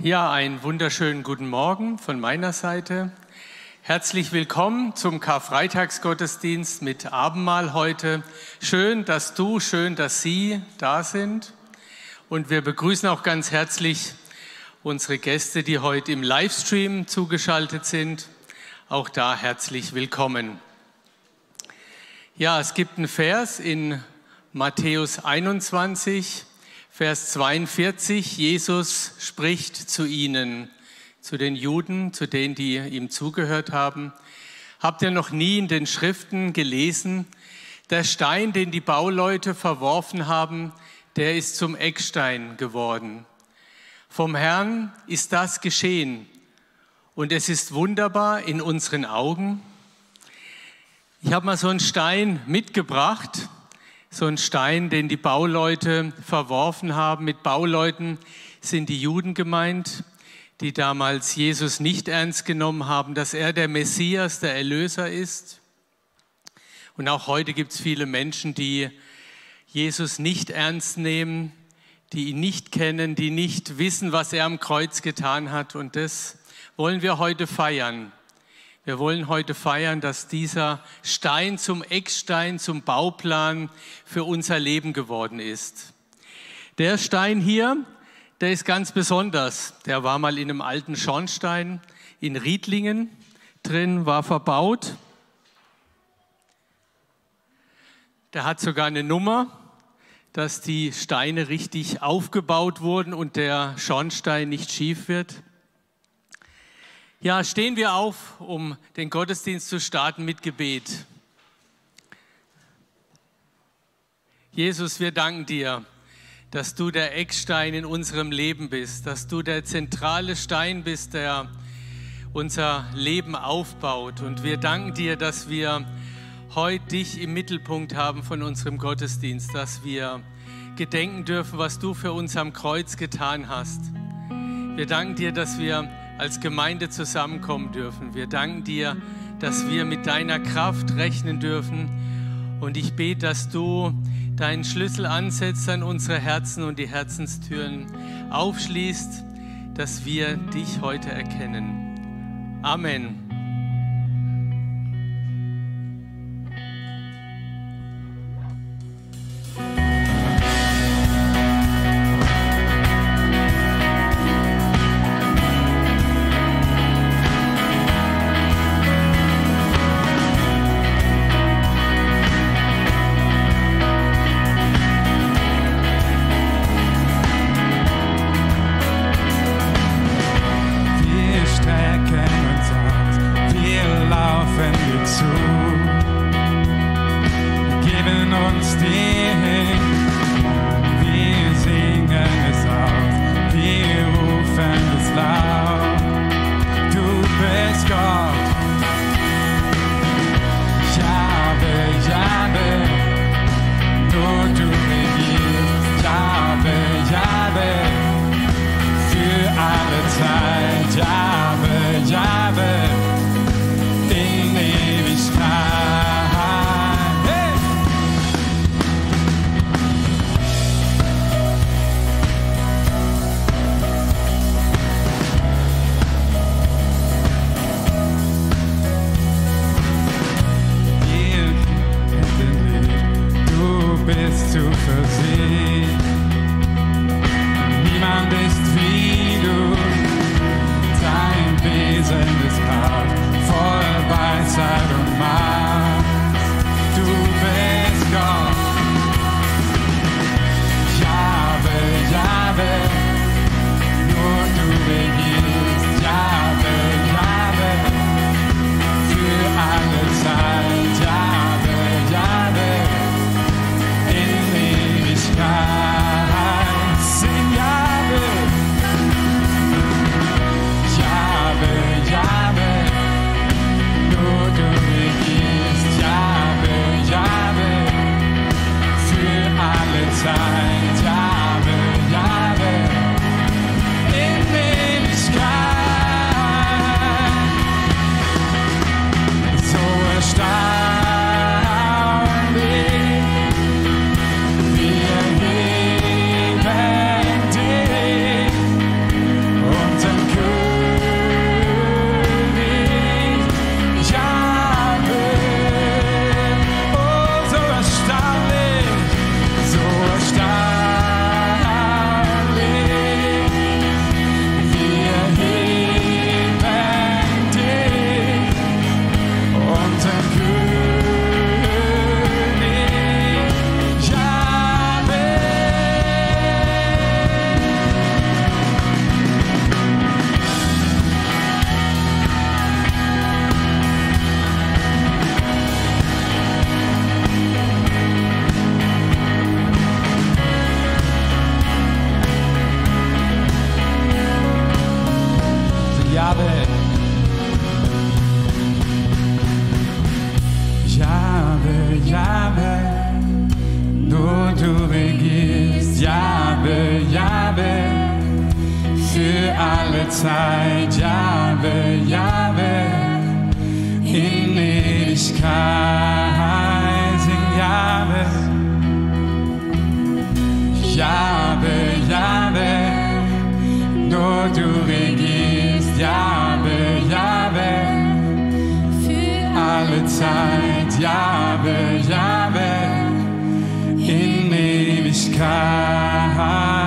Ja, einen wunderschönen guten Morgen von meiner Seite. Herzlich willkommen zum Karfreitagsgottesdienst mit Abendmahl heute. Schön, dass Sie da sind. Und wir begrüßen auch ganz herzlich unsere Gäste, die heute im Livestream zugeschaltet sind. Auch da herzlich willkommen. Ja, es gibt einen Vers in Matthäus 21, Vers 42, Jesus spricht zu ihnen, zu den Juden, zu denen, die ihm zugehört haben. Habt ihr noch nie in den Schriften gelesen, der Stein, den die Bauleute verworfen haben, der ist zum Eckstein geworden. Vom Herrn ist das geschehen und es ist wunderbar in unseren Augen. Ich habe mal so einen Stein mitgebracht. So ein Stein, den die Bauleute verworfen haben. Mit Bauleuten sind die Juden gemeint, die damals Jesus nicht ernst genommen haben, dass er der Messias, der Erlöser ist. Und auch heute gibt es viele Menschen, die Jesus nicht ernst nehmen, die ihn nicht kennen, die nicht wissen, was er am Kreuz getan hat. Und das wollen wir heute feiern. Wir wollen heute feiern, dass dieser Stein zum Eckstein, zum Bauplan für unser Leben geworden ist. Der Stein hier, der ist ganz besonders. Der war mal in einem alten Schornstein in Riedlingen drin, war verbaut. Der hat sogar eine Nummer, dass die Steine richtig aufgebaut wurden und der Schornstein nicht schief wird. Ja, stehen wir auf, um den Gottesdienst zu starten mit Gebet. Jesus, wir danken dir, dass du der Eckstein in unserem Leben bist, dass du der zentrale Stein bist, der unser Leben aufbaut. Und wir danken dir, dass wir heute dich im Mittelpunkt haben von unserem Gottesdienst, dass wir gedenken dürfen, was du für uns am Kreuz getan hast. Wir danken dir, dass wir als Gemeinde zusammenkommen dürfen. Wir danken dir, dass wir mit deiner Kraft rechnen dürfen. Und ich bete, dass du deinen Schlüssel ansetzt an unsere Herzen und die Herzenstüren aufschließt, dass wir dich heute erkennen. Amen. Wir strecken uns aus alle Zeit, Jahwe, Jahwe, in Ewigkeit, sing Jahwe, Jahwe, Jahwe, nur du regierst, Jahwe, Jahwe, für alle Zeit, Jahwe, Jahwe, in Ewigkeit.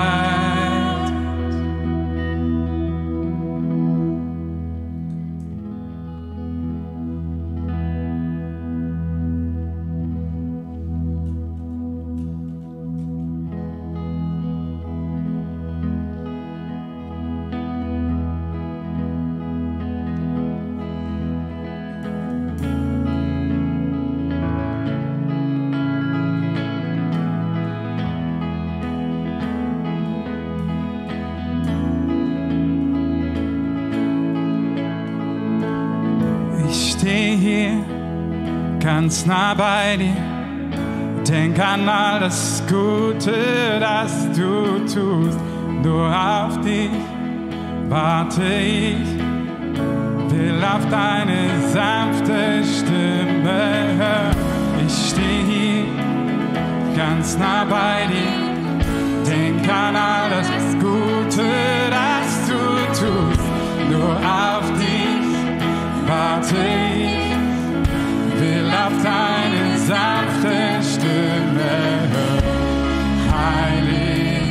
Ganz nah bei dir, denk an all das Gute, das du tust. Nur auf dich warte ich, will auf deine sanfte Stimme hören. Ich stehe hier ganz nah bei dir, denk an all das Gute, das du tust. Nur auf dich warte ich, will auf deine sanfte Stimme hören. Heilig,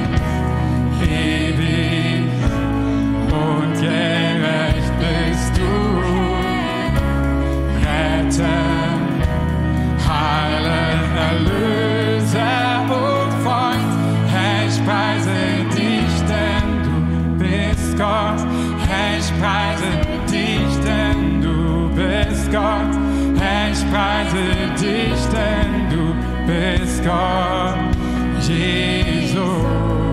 ewig und gerecht bist du. Retter, heilen, Erlöser und Freund. Herr, ich preise dich, denn du bist Gott. Herr, ich preise dich, denn du bist Gott. Ich preise dich, denn du bist Gott, Jesus.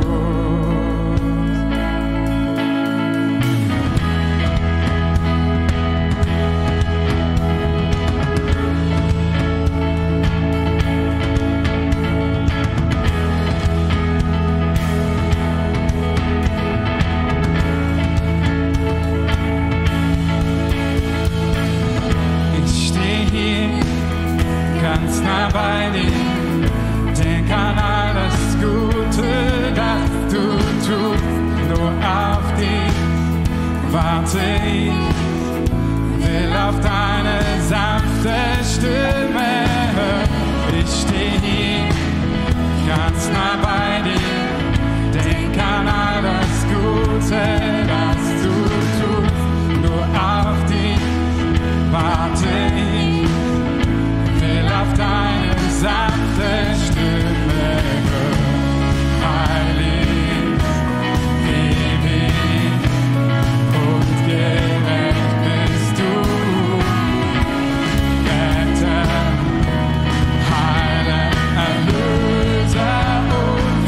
Ganz nah bei dir, denk an all das Gute, das du tust. Nur auf dich warte ich, will auf deine sanfte Stimme hören. Ich stehe hier ganz nah bei dir, denk an all das Gute, das du tust. Nur auf dich warte ich, auf deine sanfte Stimme hören. Heilig, ewig und gerecht bist du. Retter, Heiler, Erlöser und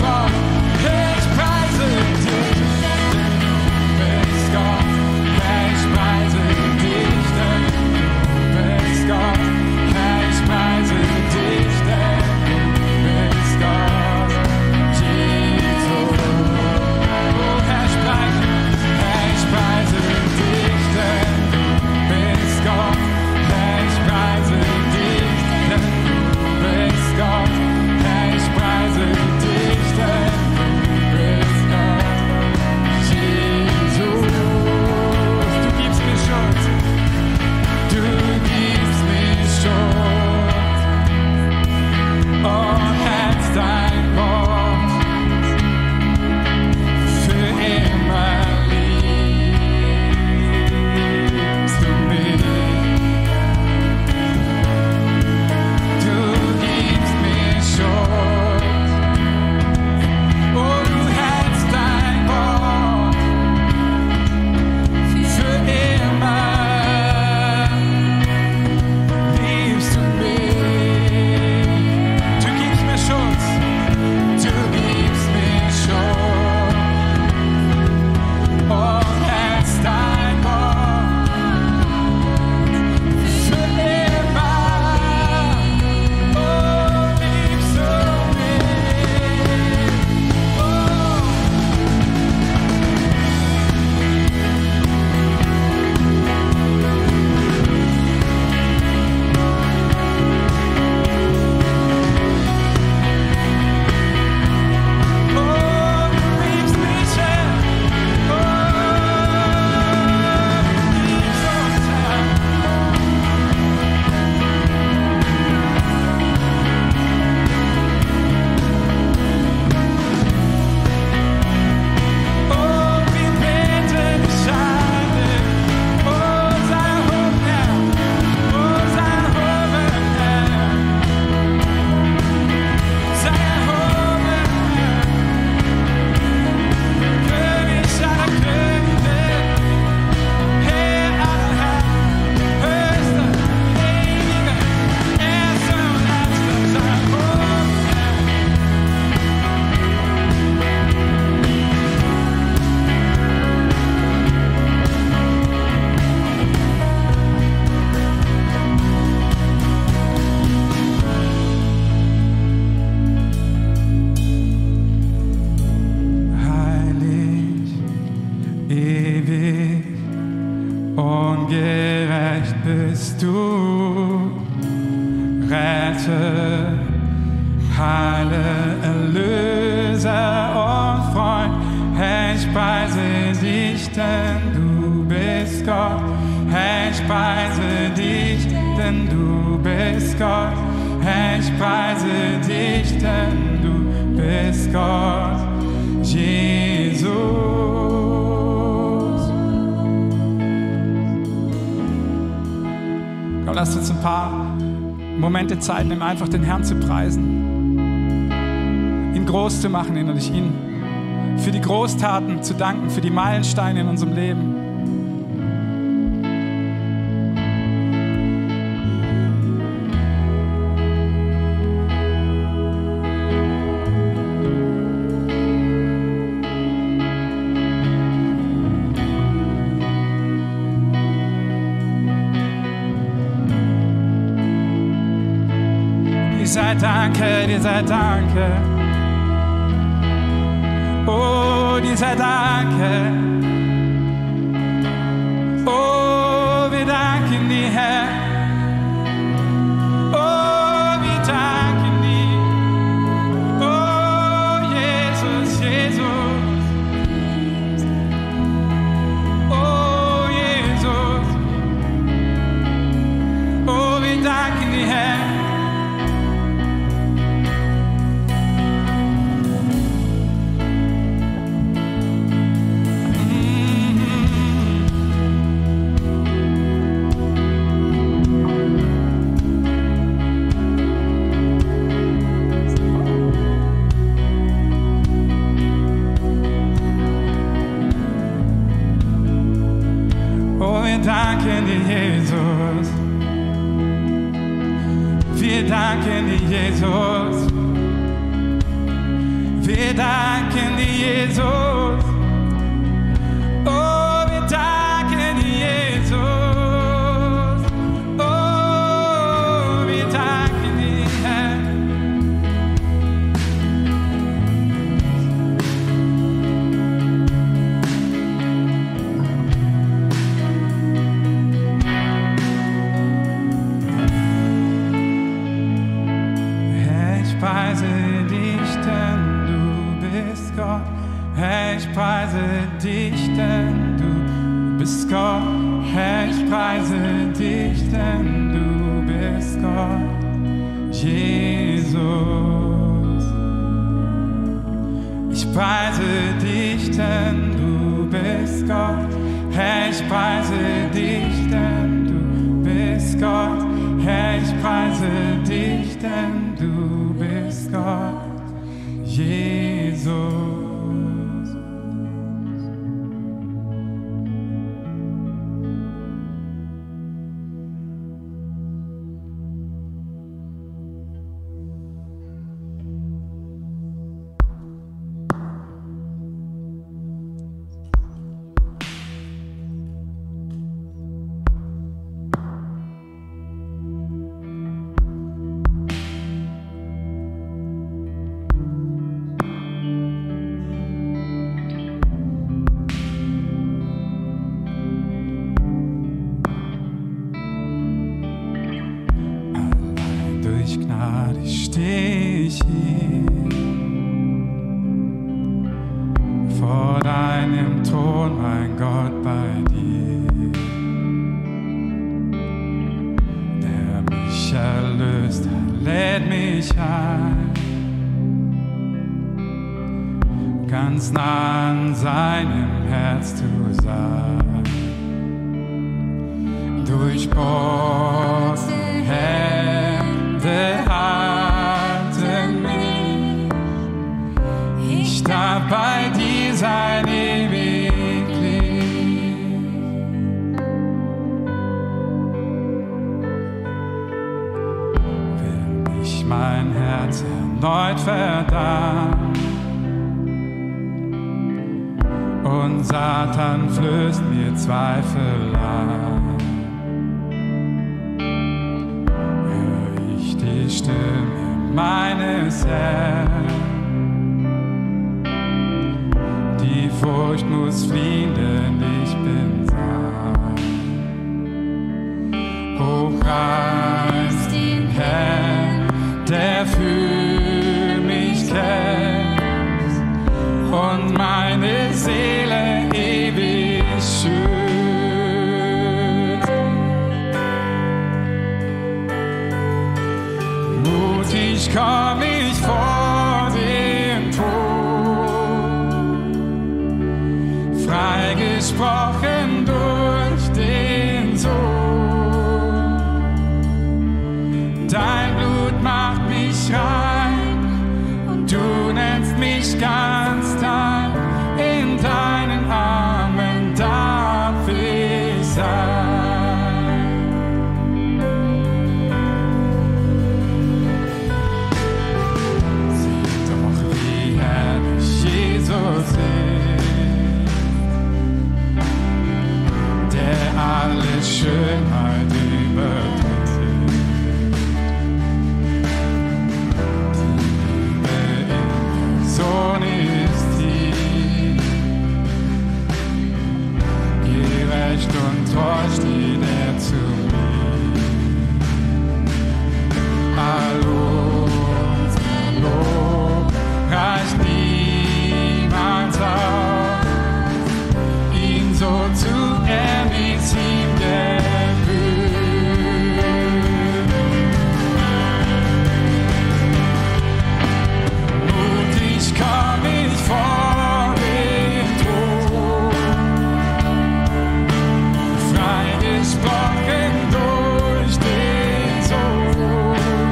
ewig und gerecht bist du. Rette, heile, Erlöser und Freund. Herr, ich preise dich, denn du bist Gott. Herr, ich preise dich, denn du bist Gott. Herr, ich preise dich, denn du bist Gott. Jesus. Komm, lasst uns ein paar Momente Zeit nehmen, einfach den Herrn zu preisen. Ihn groß zu machen innerlich, ihn für die Großtaten zu danken, für die Meilensteine in unserem Leben. Dieser Danke, oh, dieser Danke, oh, wir danken dir, Herr, oh, wir danken dir, oh, Jesus, Jesus, oh, Jesus, oh, wir danken dir, Herr. Wir danken dir, Jesus. Wir danken dir, Jesus. Oh, wir danken dir, Jesus. Oh, wir danken dir, Herr. Herr, ich preise dich, denn du bist Gott. Herr, ich preise dich, denn du bist Gott. Jesus. Ich preise dich, denn du bist Gott. Herr, ich preise dich, denn du bist Gott. Herr, ich preise dich, denn du bist Gott. Jesus. Ganz nah an seinem Herz zu sein, durchbohrte Hände halten mich, ich darf bei dir sein ewiglich. Will mich mein Herz erneut verdammen, und Satan flößt mir Zweifel ein. Hör ich die Stimme meines Herrn, die Furcht muss fliehen, denn freigesprochen durch den Sohn. Dein Blut macht mich rein und du nennst mich ganz dein. In deinen Armen darf ich sein. Sieh doch, wie herrlich Jesus ist, der alle Schönheit übertrifft. Die Liebe in Person ist tief, gerecht und treu steht er zu mir. Hallo, unser Lob reicht niemals aus, ihn so zu ehren, wie es ihm gebührt. Mutig komm ich vor den Thron, freigesprochen durch den Sohn.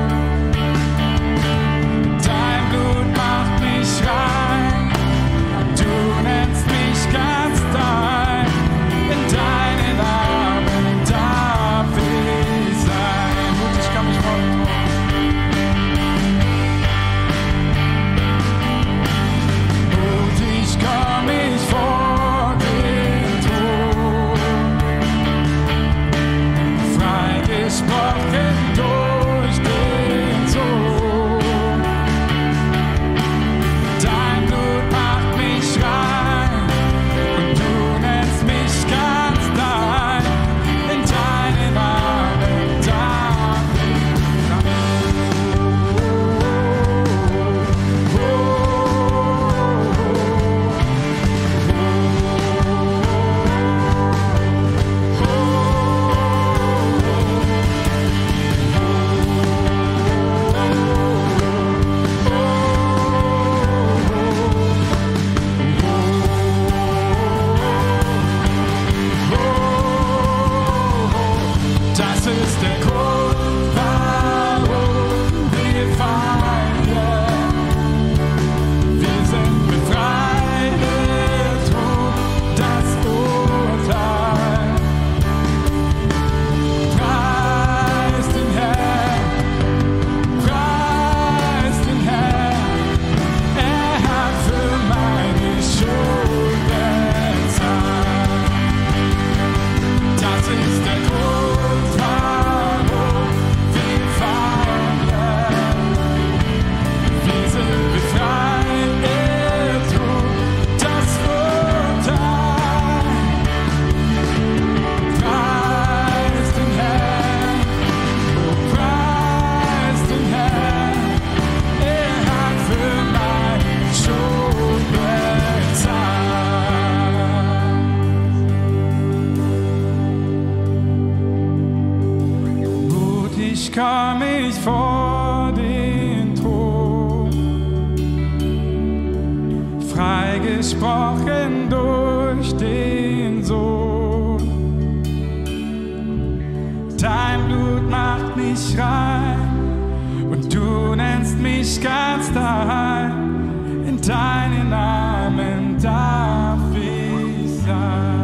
Dein Blut macht mich rein, du nennst mich ganz dein. In deinen Armen darf ich sein. Mutig komm ich vor den Thron. Mutig komm ich vor den Thron, freigesprochen durch den Sohn. Dein Blut macht mich rein und du nennst mich ganz dein. In deinen Armen darf ich Das ist der Grund, warum wir feiern. Wir sind befreit, der Tod, das Urteil. Preis den Herrn, preis den Herrn. Er hat für meine Schuld bezahlt. Das ist der Grund, warum wir feiern. Wir sind befreit, er trug das Urteil. Preis den Herrn, oh preis den Herrn. Er hat für meine Schuld bezahlt. Mutig komm ich vor den Thron, freigesprochen durch den Sohn. Dein Blut macht mich rein und du nennst mich ganz dein. In deinen Armen darf ich sein.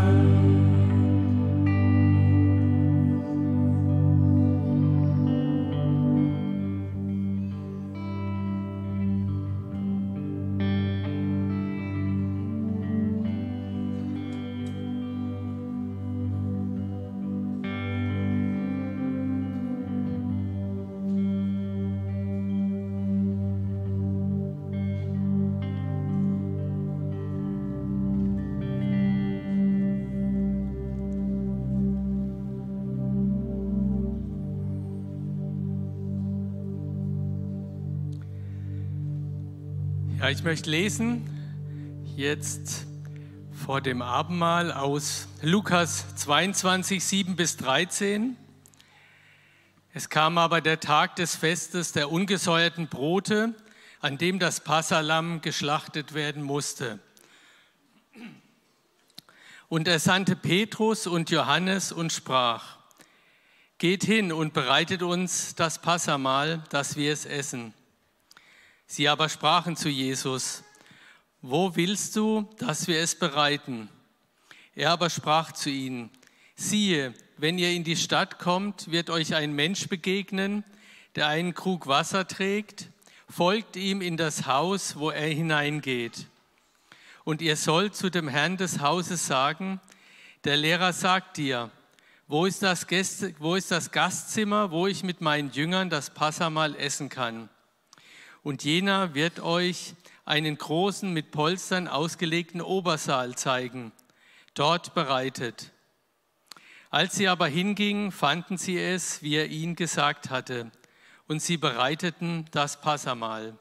Ja, ich möchte lesen jetzt vor dem Abendmahl aus Lukas 22, 7 bis 13. Es kam aber der Tag des Festes der ungesäuerten Brote, an dem das Passalamm geschlachtet werden musste. Und er sandte Petrus und Johannes und sprach: Geht hin und bereitet uns das Passamahl, dass wir es essen. Sie aber sprachen zu Jesus: Wo willst du, dass wir es bereiten? Er aber sprach zu ihnen: Siehe, wenn ihr in die Stadt kommt, wird euch ein Mensch begegnen, der einen Krug Wasser trägt. Folgt ihm in das Haus, wo er hineingeht. Und ihr sollt zu dem Herrn des Hauses sagen: Der Lehrer sagt dir: Wo ist das Gastzimmer, wo ich mit meinen Jüngern das Passamahl essen kann? Und jener wird euch einen großen, mit Polstern ausgelegten Obersaal zeigen, dort bereitet. Als sie aber hingingen, fanden sie es, wie er ihnen gesagt hatte, und sie bereiteten das Passamahl.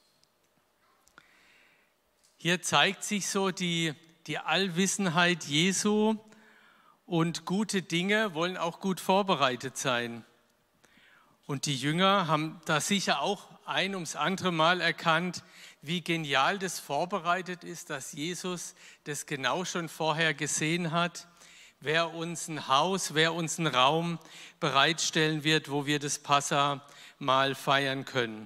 Hier zeigt sich so die Allwissenheit Jesu, und gute Dinge wollen auch gut vorbereitet sein. Und die Jünger haben da sicher auch ein ums andere Mal erkannt, wie genial das vorbereitet ist, dass Jesus das genau schon vorher gesehen hat, wer uns ein Haus, wer uns einen Raum bereitstellen wird, wo wir das Passamahl feiern können.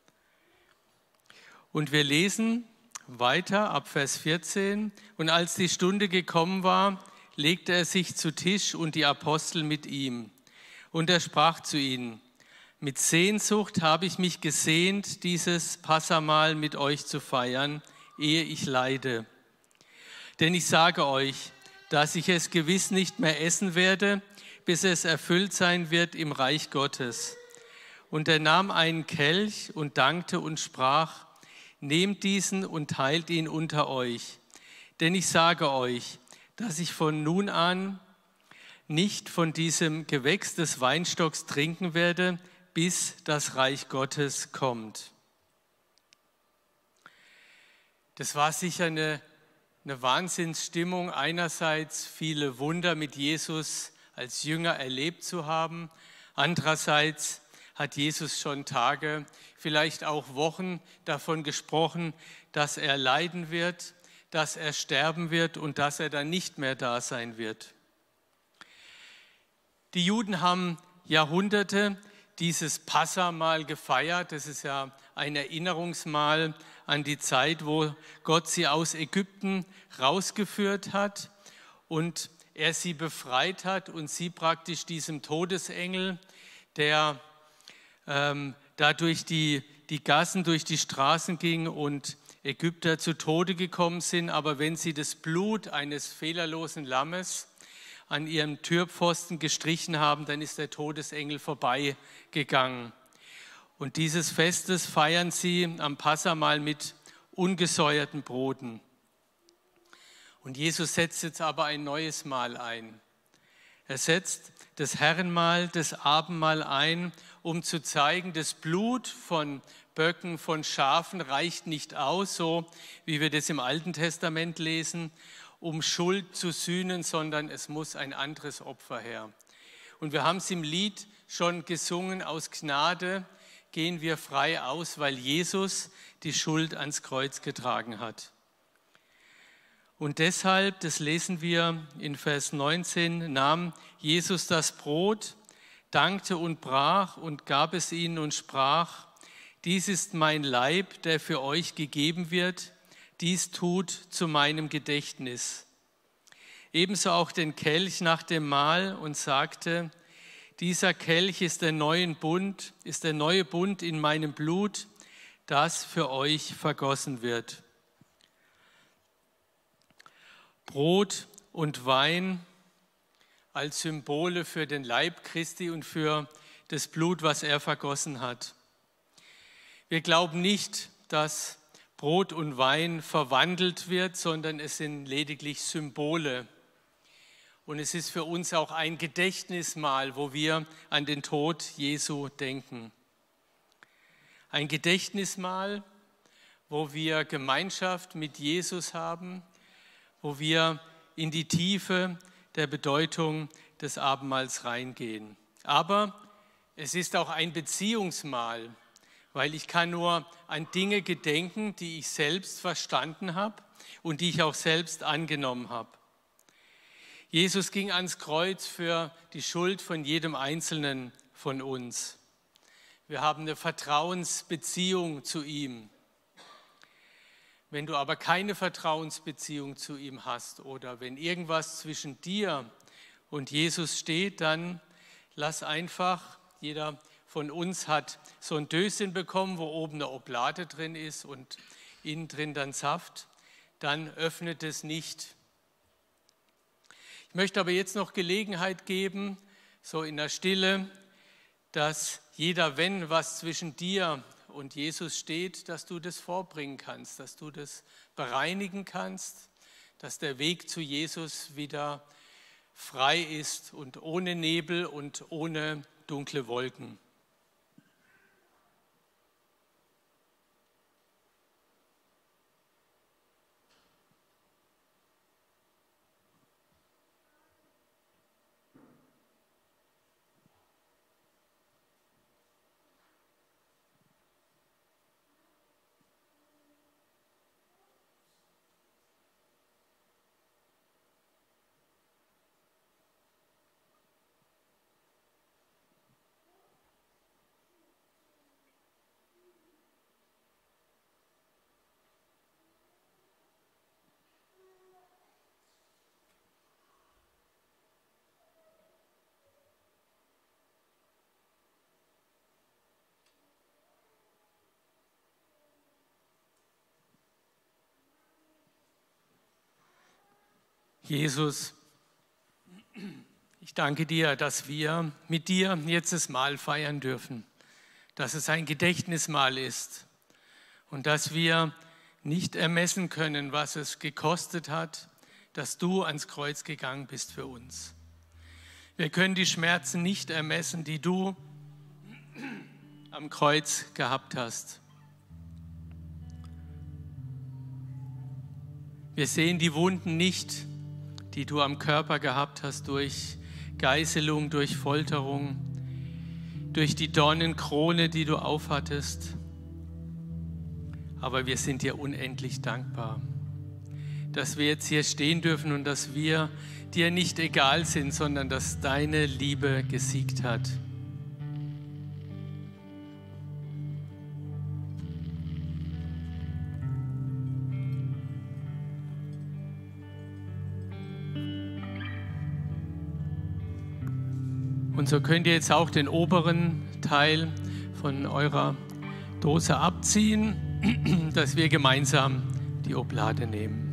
Und wir lesen weiter ab Vers 14. Und als die Stunde gekommen war, legte er sich zu Tisch und die Apostel mit ihm. Und er sprach zu ihnen: Mit Sehnsucht habe ich mich gesehnt, dieses Passamahl mit euch zu feiern, ehe ich leide. Denn ich sage euch, dass ich es gewiss nicht mehr essen werde, bis es erfüllt sein wird im Reich Gottes. Und er nahm einen Kelch und dankte und sprach: Nehmt diesen und teilt ihn unter euch. Denn ich sage euch, dass ich von nun an nicht von diesem Gewächs des Weinstocks trinken werde, bis das Reich Gottes kommt. Das war sicher eine Wahnsinnsstimmung, einerseits viele Wunder mit Jesus als Jünger erlebt zu haben, andererseits hat Jesus schon Tage, vielleicht auch Wochen davon gesprochen, dass er leiden wird, dass er sterben wird und dass er dann nicht mehr da sein wird. Die Juden haben Jahrhunderte dieses Passamahl gefeiert. Das ist ja ein Erinnerungsmahl an die Zeit, wo Gott sie aus Ägypten rausgeführt hat und er sie befreit hat und sie praktisch diesem Todesengel, der da durch die Gassen, durch die Straßen ging und Ägypter zu Tode gekommen sind. Aber wenn sie das Blut eines fehlerlosen Lammes an ihrem Türpfosten gestrichen haben, dann ist der Todesengel vorbeigegangen. Und dieses Festes feiern sie am Passamahl mit ungesäuerten Broten. Und Jesus setzt jetzt aber ein neues Mahl ein. Er setzt das Herrenmahl, das Abendmahl ein, um zu zeigen, das Blut von Böcken, von Schafen reicht nicht aus, so wie wir das im Alten Testament lesen, um Schuld zu sühnen, sondern es muss ein anderes Opfer her. Und wir haben es im Lied schon gesungen: Aus Gnade gehen wir frei aus, weil Jesus die Schuld ans Kreuz getragen hat. Und deshalb, das lesen wir in Vers 19, nahm Jesus das Brot, dankte und brach und gab es ihnen und sprach: Dies ist mein Leib, der für euch gegeben wird, dies tut zu meinem Gedächtnis. Ebenso auch den Kelch nach dem Mahl und sagte: Dieser Kelch ist der neue Bund in meinem Blut, das für euch vergossen wird. Brot und Wein als Symbole für den Leib Christi und für das Blut, was er vergossen hat. Wir glauben nicht, dass Brot und Wein verwandelt wird, sondern es sind lediglich Symbole. Und es ist für uns auch ein Gedächtnismahl, wo wir an den Tod Jesu denken. Ein Gedächtnismahl, wo wir Gemeinschaft mit Jesus haben, wo wir in die Tiefe der Bedeutung des Abendmahls reingehen. Aber es ist auch ein Beziehungsmahl, weil ich kann nur an Dinge gedenken, die ich selbst verstanden habe und die ich auch selbst angenommen habe. Jesus ging ans Kreuz für die Schuld von jedem Einzelnen von uns. Wir haben eine Vertrauensbeziehung zu ihm. Wenn du aber keine Vertrauensbeziehung zu ihm hast oder wenn irgendwas zwischen dir und Jesus steht, dann lass einfach, jeder von uns hat so ein Döschen bekommen, wo oben eine Oblate drin ist und innen drin dann Saft, dann öffnet es nicht. Ich möchte aber jetzt noch Gelegenheit geben, so in der Stille, dass jeder, wenn was zwischen dir und Jesus steht, dass du das vorbringen kannst, dass du das bereinigen kannst, dass der Weg zu Jesus wieder frei ist und ohne Nebel und ohne dunkle Wolken. Jesus, ich danke dir, dass wir mit dir jetzt das Mahl feiern dürfen, dass es ein Gedächtnismahl ist und dass wir nicht ermessen können, was es gekostet hat, dass du ans Kreuz gegangen bist für uns. Wir können die Schmerzen nicht ermessen, die du am Kreuz gehabt hast. Wir sehen die Wunden nicht, die du am Körper gehabt hast durch Geißelung, durch Folterung, durch die Dornenkrone, die du aufhattest. Aber wir sind dir unendlich dankbar, dass wir jetzt hier stehen dürfen und dass wir dir nicht egal sind, sondern dass deine Liebe gesiegt hat. Und so könnt ihr jetzt auch den oberen Teil von eurer Dose abziehen, dass wir gemeinsam die Oblate nehmen.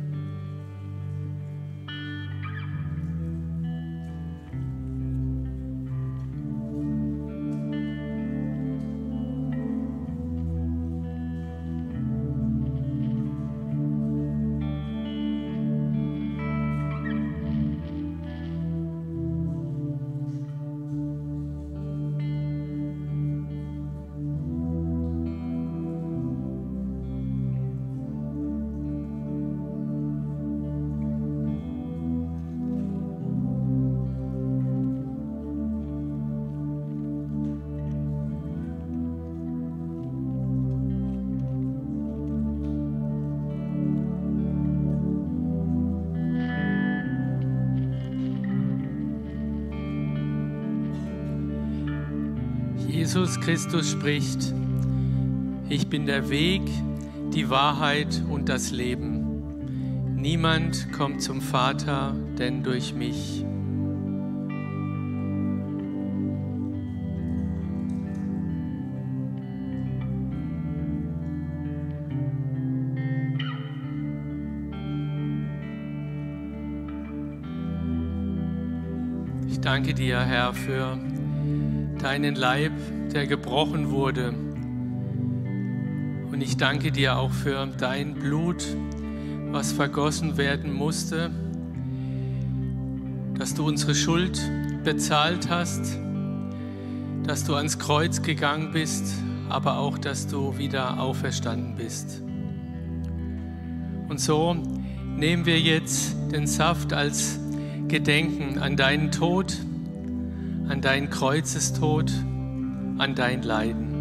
Jesus Christus spricht: Ich bin der Weg, die Wahrheit und das Leben. Niemand kommt zum Vater, denn durch mich. Ich danke dir, Herr, für deinen Leib, der gebrochen wurde. Und ich danke dir auch für dein Blut, was vergossen werden musste, dass du unsere Schuld bezahlt hast, dass du ans Kreuz gegangen bist, aber auch, dass du wieder auferstanden bist. Und so nehmen wir jetzt den Saft als Gedenken an deinen Tod, an deinen Kreuzestod, an dein Leiden.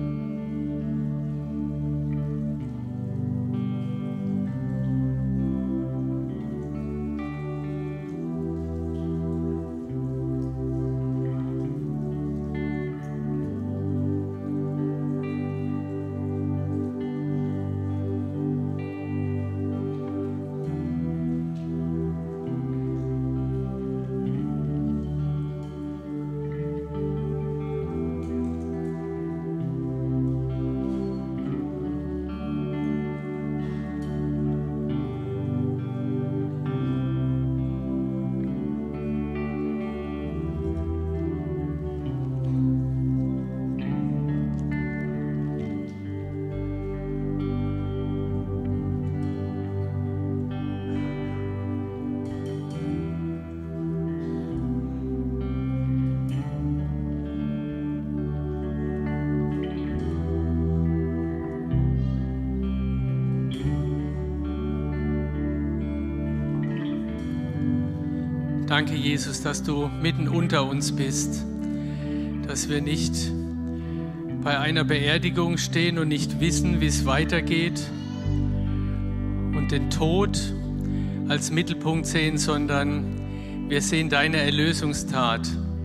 Danke, Jesus, dass du mitten unter uns bist, dass wir nicht bei einer Beerdigung stehen und nicht wissen, wie es weitergeht und den Tod als Mittelpunkt sehen, sondern wir sehen deine Erlösungstat.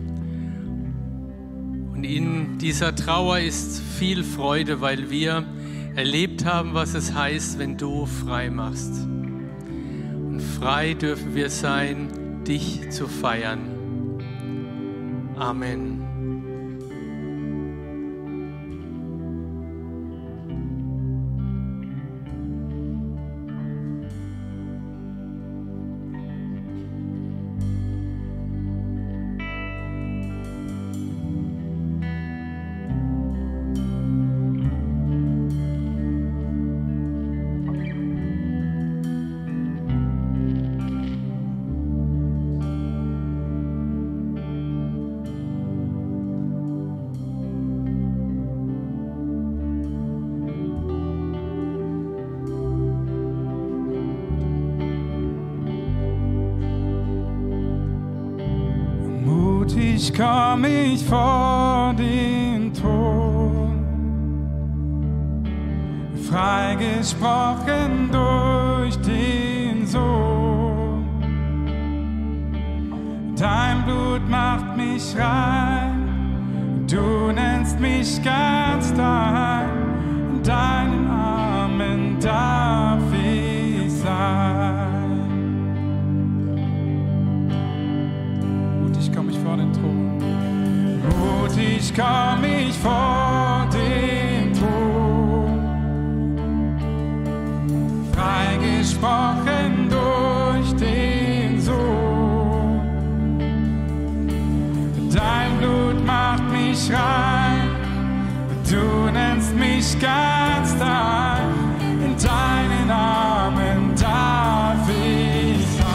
Und in dieser Trauer ist viel Freude, weil wir erlebt haben, was es heißt, wenn du frei machst. Und frei dürfen wir sein, dich zu feiern. Amen. Mutig komm ich vor den Thron, freigesprochen durch den Sohn. Dein Blut macht mich rein, du nennst mich ganz dein, in deinen Armen darf ich sein. Mutig komm ich vor den Thron. Mutig komm ich vor den Thron, freigesprochen durch den Sohn. Dein Blut macht mich rein, du nennst mich ganz dein, in deinen Armen darf ich sein.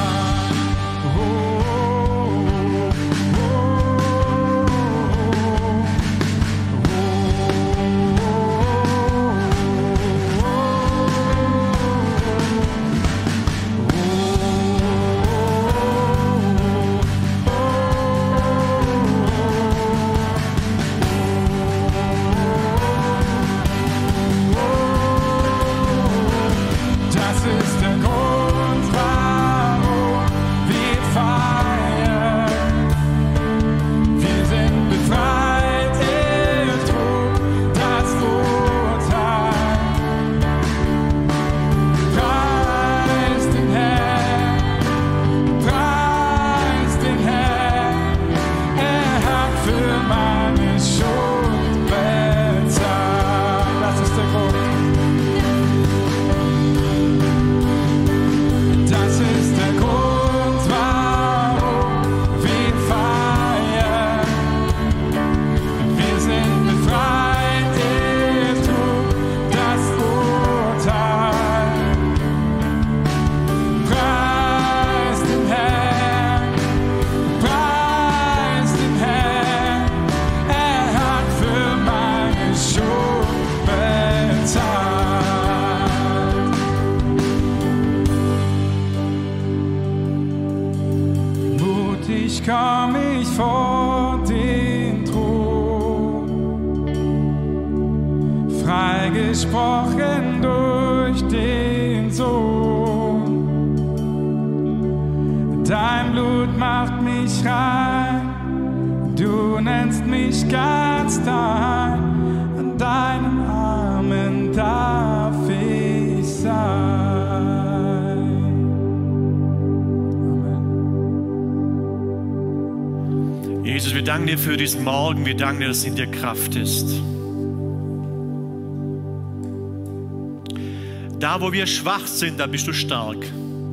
Komm ich vor den Thron, freigesprochen durch den Sohn. Dein Blut macht mich rein, du nennst mich ganz dein, an deinen Armen darf ich sein. Jesus, wir danken dir für diesen Morgen, wir danken dir, dass in dir Kraft ist. Da, wo wir schwach sind, da bist du stark.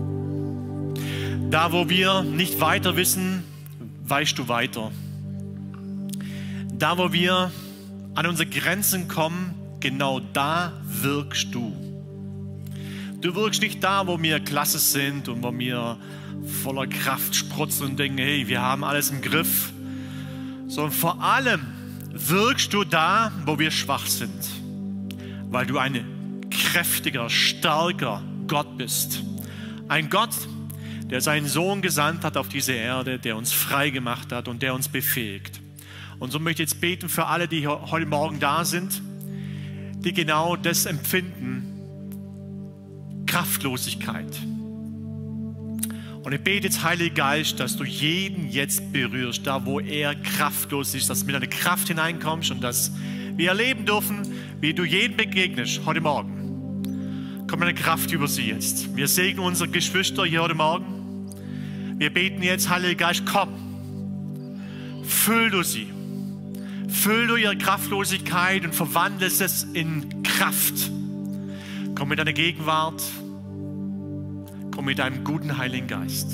Da, wo wir nicht weiter wissen, weißt du weiter. Da, wo wir an unsere Grenzen kommen, genau da wirkst du. Du wirkst nicht da, wo wir klasse sind und wo wir voller Kraft sprotzen und denken, hey, wir haben alles im Griff. Sondern vor allem wirkst du da, wo wir schwach sind, weil du ein kräftiger, starker Gott bist. Ein Gott, der seinen Sohn gesandt hat auf diese Erde, der uns frei gemacht hat und der uns befähigt. Und so möchte ich jetzt beten für alle, die heute Morgen da sind, die genau das empfinden, Kraftlosigkeit. Und ich bete jetzt, Heiliger Geist, dass du jeden jetzt berührst, da wo er kraftlos ist, dass du mit deiner Kraft hineinkommst und dass wir erleben dürfen, wie du jedem begegnest heute Morgen. Komm deine Kraft über sie jetzt. Wir segnen unsere Geschwister hier heute Morgen. Wir beten jetzt, Heiliger Geist, komm, füll du sie. Füll du ihre Kraftlosigkeit und verwandelst es in Kraft. Komm mit deiner Gegenwart. Komm mit deinem guten Heiligen Geist.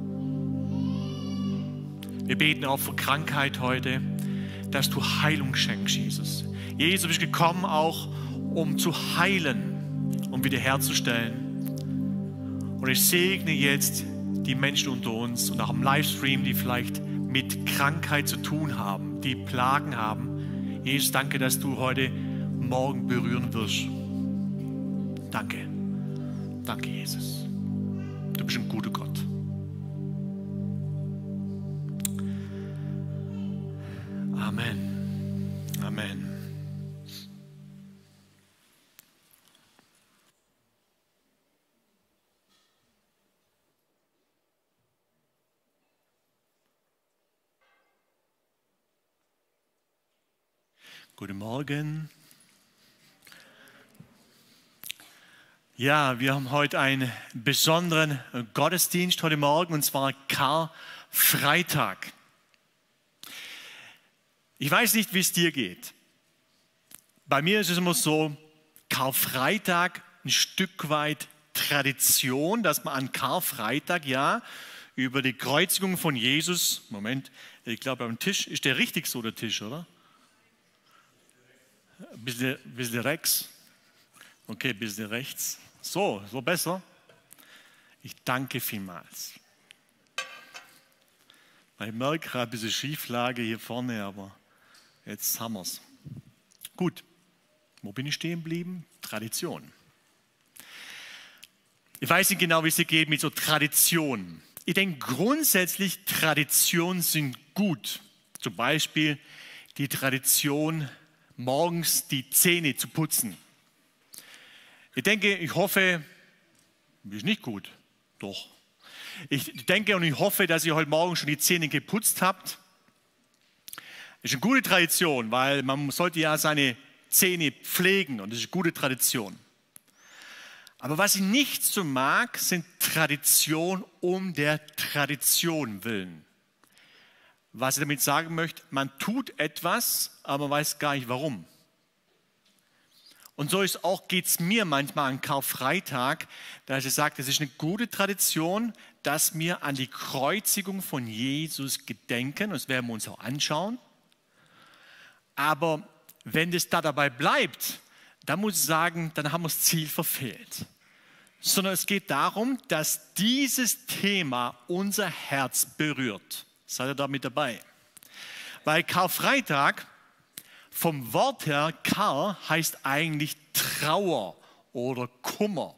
Wir beten auch für Krankheit heute, dass du Heilung schenkst, Jesus. Jesus, du bist gekommen auch, um zu heilen, um wiederherzustellen. Und ich segne jetzt die Menschen unter uns und auch im Livestream, die vielleicht mit Krankheit zu tun haben, die Plagen haben. Jesus, danke, dass du heute Morgen berühren wirst. Danke. Danke, Jesus. Du bist ein guter Gott. Amen. Amen. Guten Morgen. Ja, wir haben heute einen besonderen Gottesdienst heute Morgen, und zwar Karfreitag. Ich weiß nicht, wie es dir geht. Bei mir ist es immer so, Karfreitag ein Stück weit Tradition, dass man an Karfreitag ja über die Kreuzigung von Jesus, Moment, ich glaube am Tisch, ist der richtig so der Tisch, oder? Bisschen rechts. Okay, bisschen rechts. So besser. Ich danke vielmals. Ich merke gerade ein bisschen Schieflage hier vorne, aber jetzt haben wir es. Gut, wo bin ich stehen geblieben? Tradition. Ich weiß nicht genau, wie es dir geht mit so Traditionen. Ich denke grundsätzlich, Traditionen sind gut. Zum Beispiel die Tradition, morgens die Zähne zu putzen. Ich hoffe, ist nicht gut, doch. Ich denke und ich hoffe, dass ihr heute Morgen schon die Zähne geputzt habt. Ist eine gute Tradition, weil man sollte ja seine Zähne pflegen und das ist eine gute Tradition. Aber was ich nicht so mag, sind Traditionen um der Tradition willen. Was ich damit sagen möchte, man tut etwas, aber man weiß gar nicht warum. Und so geht es mir manchmal an Karfreitag, dass ich sage, es ist eine gute Tradition, dass wir an die Kreuzigung von Jesus gedenken. Und das werden wir uns auch anschauen. Aber wenn das da dabei bleibt, dann muss ich sagen, dann haben wir das Ziel verfehlt. Sondern es geht darum, dass dieses Thema unser Herz berührt. Seid ihr da mit dabei? Weil Karfreitag, vom Wort her, Kar heißt eigentlich Trauer oder Kummer.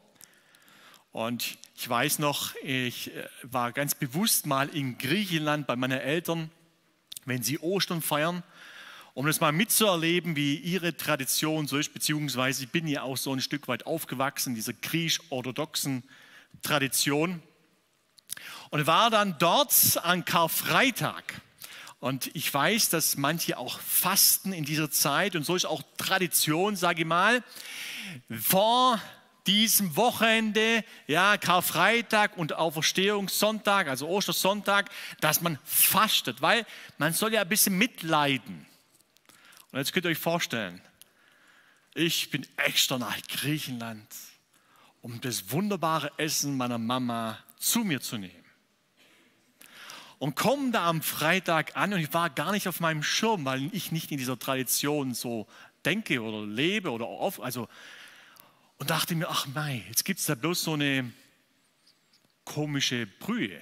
Und ich weiß noch, ich war ganz bewusst mal in Griechenland bei meinen Eltern, wenn sie Ostern feiern, um das mal mitzuerleben, wie ihre Tradition so ist, beziehungsweise ich bin ja auch so ein Stück weit aufgewachsen in dieser griechisch-orthodoxen Tradition. Und war dann dort an Karfreitag. Und ich weiß, dass manche auch fasten in dieser Zeit. Und so ist auch Tradition, sage ich mal, vor diesem Wochenende, ja, Karfreitag und Auferstehungssonntag, also Ostersonntag, dass man fastet. Weil man soll ja ein bisschen mitleiden. Und jetzt könnt ihr euch vorstellen, ich bin extra nach Griechenland, um das wunderbare Essen meiner Mama zu mir zu nehmen. Und komme da am Freitag an und ich war gar nicht auf meinem Schirm, weil ich nicht in dieser Tradition so denke oder lebe oder und dachte mir, ach nein, jetzt gibt es da bloß so eine komische Brühe.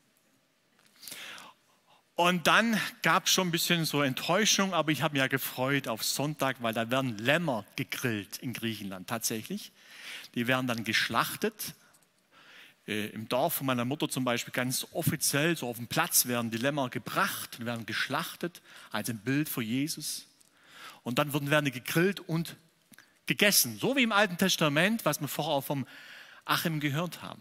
Und dann gab es schon ein bisschen so Enttäuschung, aber ich habe mich ja gefreut auf Sonntag, weil da werden Lämmer gegrillt in Griechenland tatsächlich. Die werden dann geschlachtet. im Dorf von meiner Mutter zum Beispiel ganz offiziell, so auf dem Platz werden die Lämmer gebracht, werden geschlachtet als ein Bild für Jesus. Und dann werden die gegrillt und gegessen, so wie im Alten Testament, was wir vorher auch vom Achim gehört haben.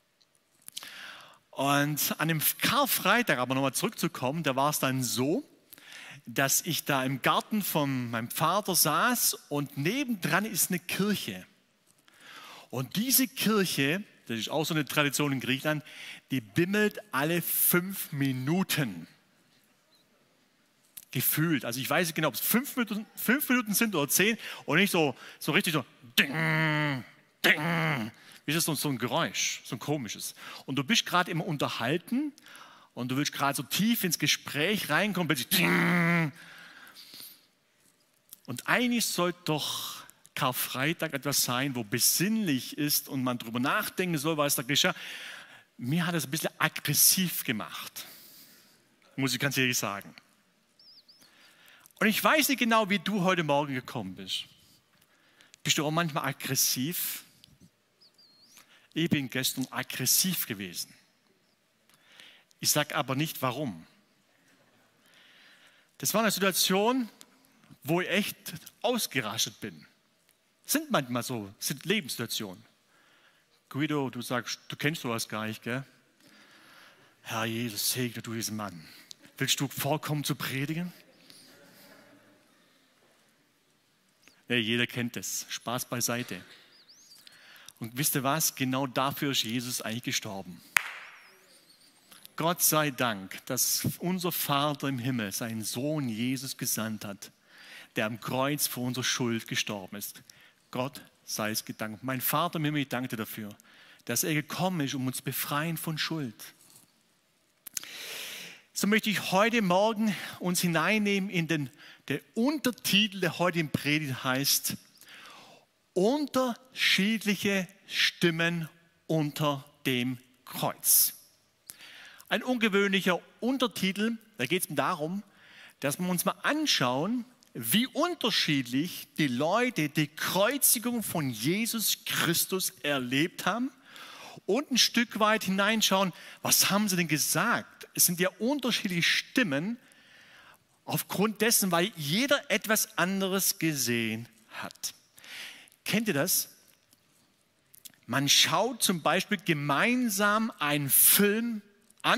Und an dem Karfreitag, aber nochmal zurückzukommen, da war es dann so, dass ich da im Garten von meinem Vater saß und nebendran ist eine Kirche. Und diese Kirche, das ist auch so eine Tradition in Griechenland, die bimmelt alle 5 Minuten. Gefühlt. Also ich weiß nicht genau, ob es 5 Minuten sind oder 10 und nicht so richtig so ding, ding. Wie ist das so ein Geräusch, so ein komisches. Und du bist gerade immer unterhalten und du willst gerade so tief ins Gespräch reinkommen, plötzlich ding. Und eigentlich sollte doch Karfreitag etwas sein, wo besinnlich ist und man darüber nachdenken soll, was da geschah. Mir hat es ein bisschen aggressiv gemacht, muss ich ganz ehrlich sagen. Und ich weiß nicht genau, wie du heute Morgen gekommen bist. Bist du auch manchmal aggressiv? Ich bin gestern aggressiv gewesen. Ich sage aber nicht, warum. Das war eine Situation, wo ich echt ausgerastet bin. Sind manchmal so, sind Lebenssituationen. Guido, du sagst, du kennst sowas gar nicht, gell? Herr Jesus, segne du diesen Mann. Willst du vorkommen zu predigen? Ja, jeder kennt es. Spaß beiseite. Und wisst ihr was? Genau dafür ist Jesus eigentlich gestorben. Gott sei Dank, dass unser Vater im Himmel seinen Sohn Jesus gesandt hat, der am Kreuz für unsere Schuld gestorben ist. Gott sei es gedankt. Mein Vater im Himmel, ich danke dir dafür, dass er gekommen ist, um uns zu befreien von Schuld. So möchte ich heute Morgen uns hineinnehmen in der Untertitel, der heute im Predigt heißt: Unterschiedliche Stimmen unter dem Kreuz. Ein ungewöhnlicher Untertitel, da geht es darum, dass wir uns mal anschauen, wie unterschiedlich die Leute die Kreuzigung von Jesus Christus erlebt haben und ein Stück weit hineinschauen, was haben sie denn gesagt? Es sind ja unterschiedliche Stimmen aufgrund dessen, weil jeder etwas anderes gesehen hat. Kennt ihr das? Man schaut zum Beispiel gemeinsam einen Film an,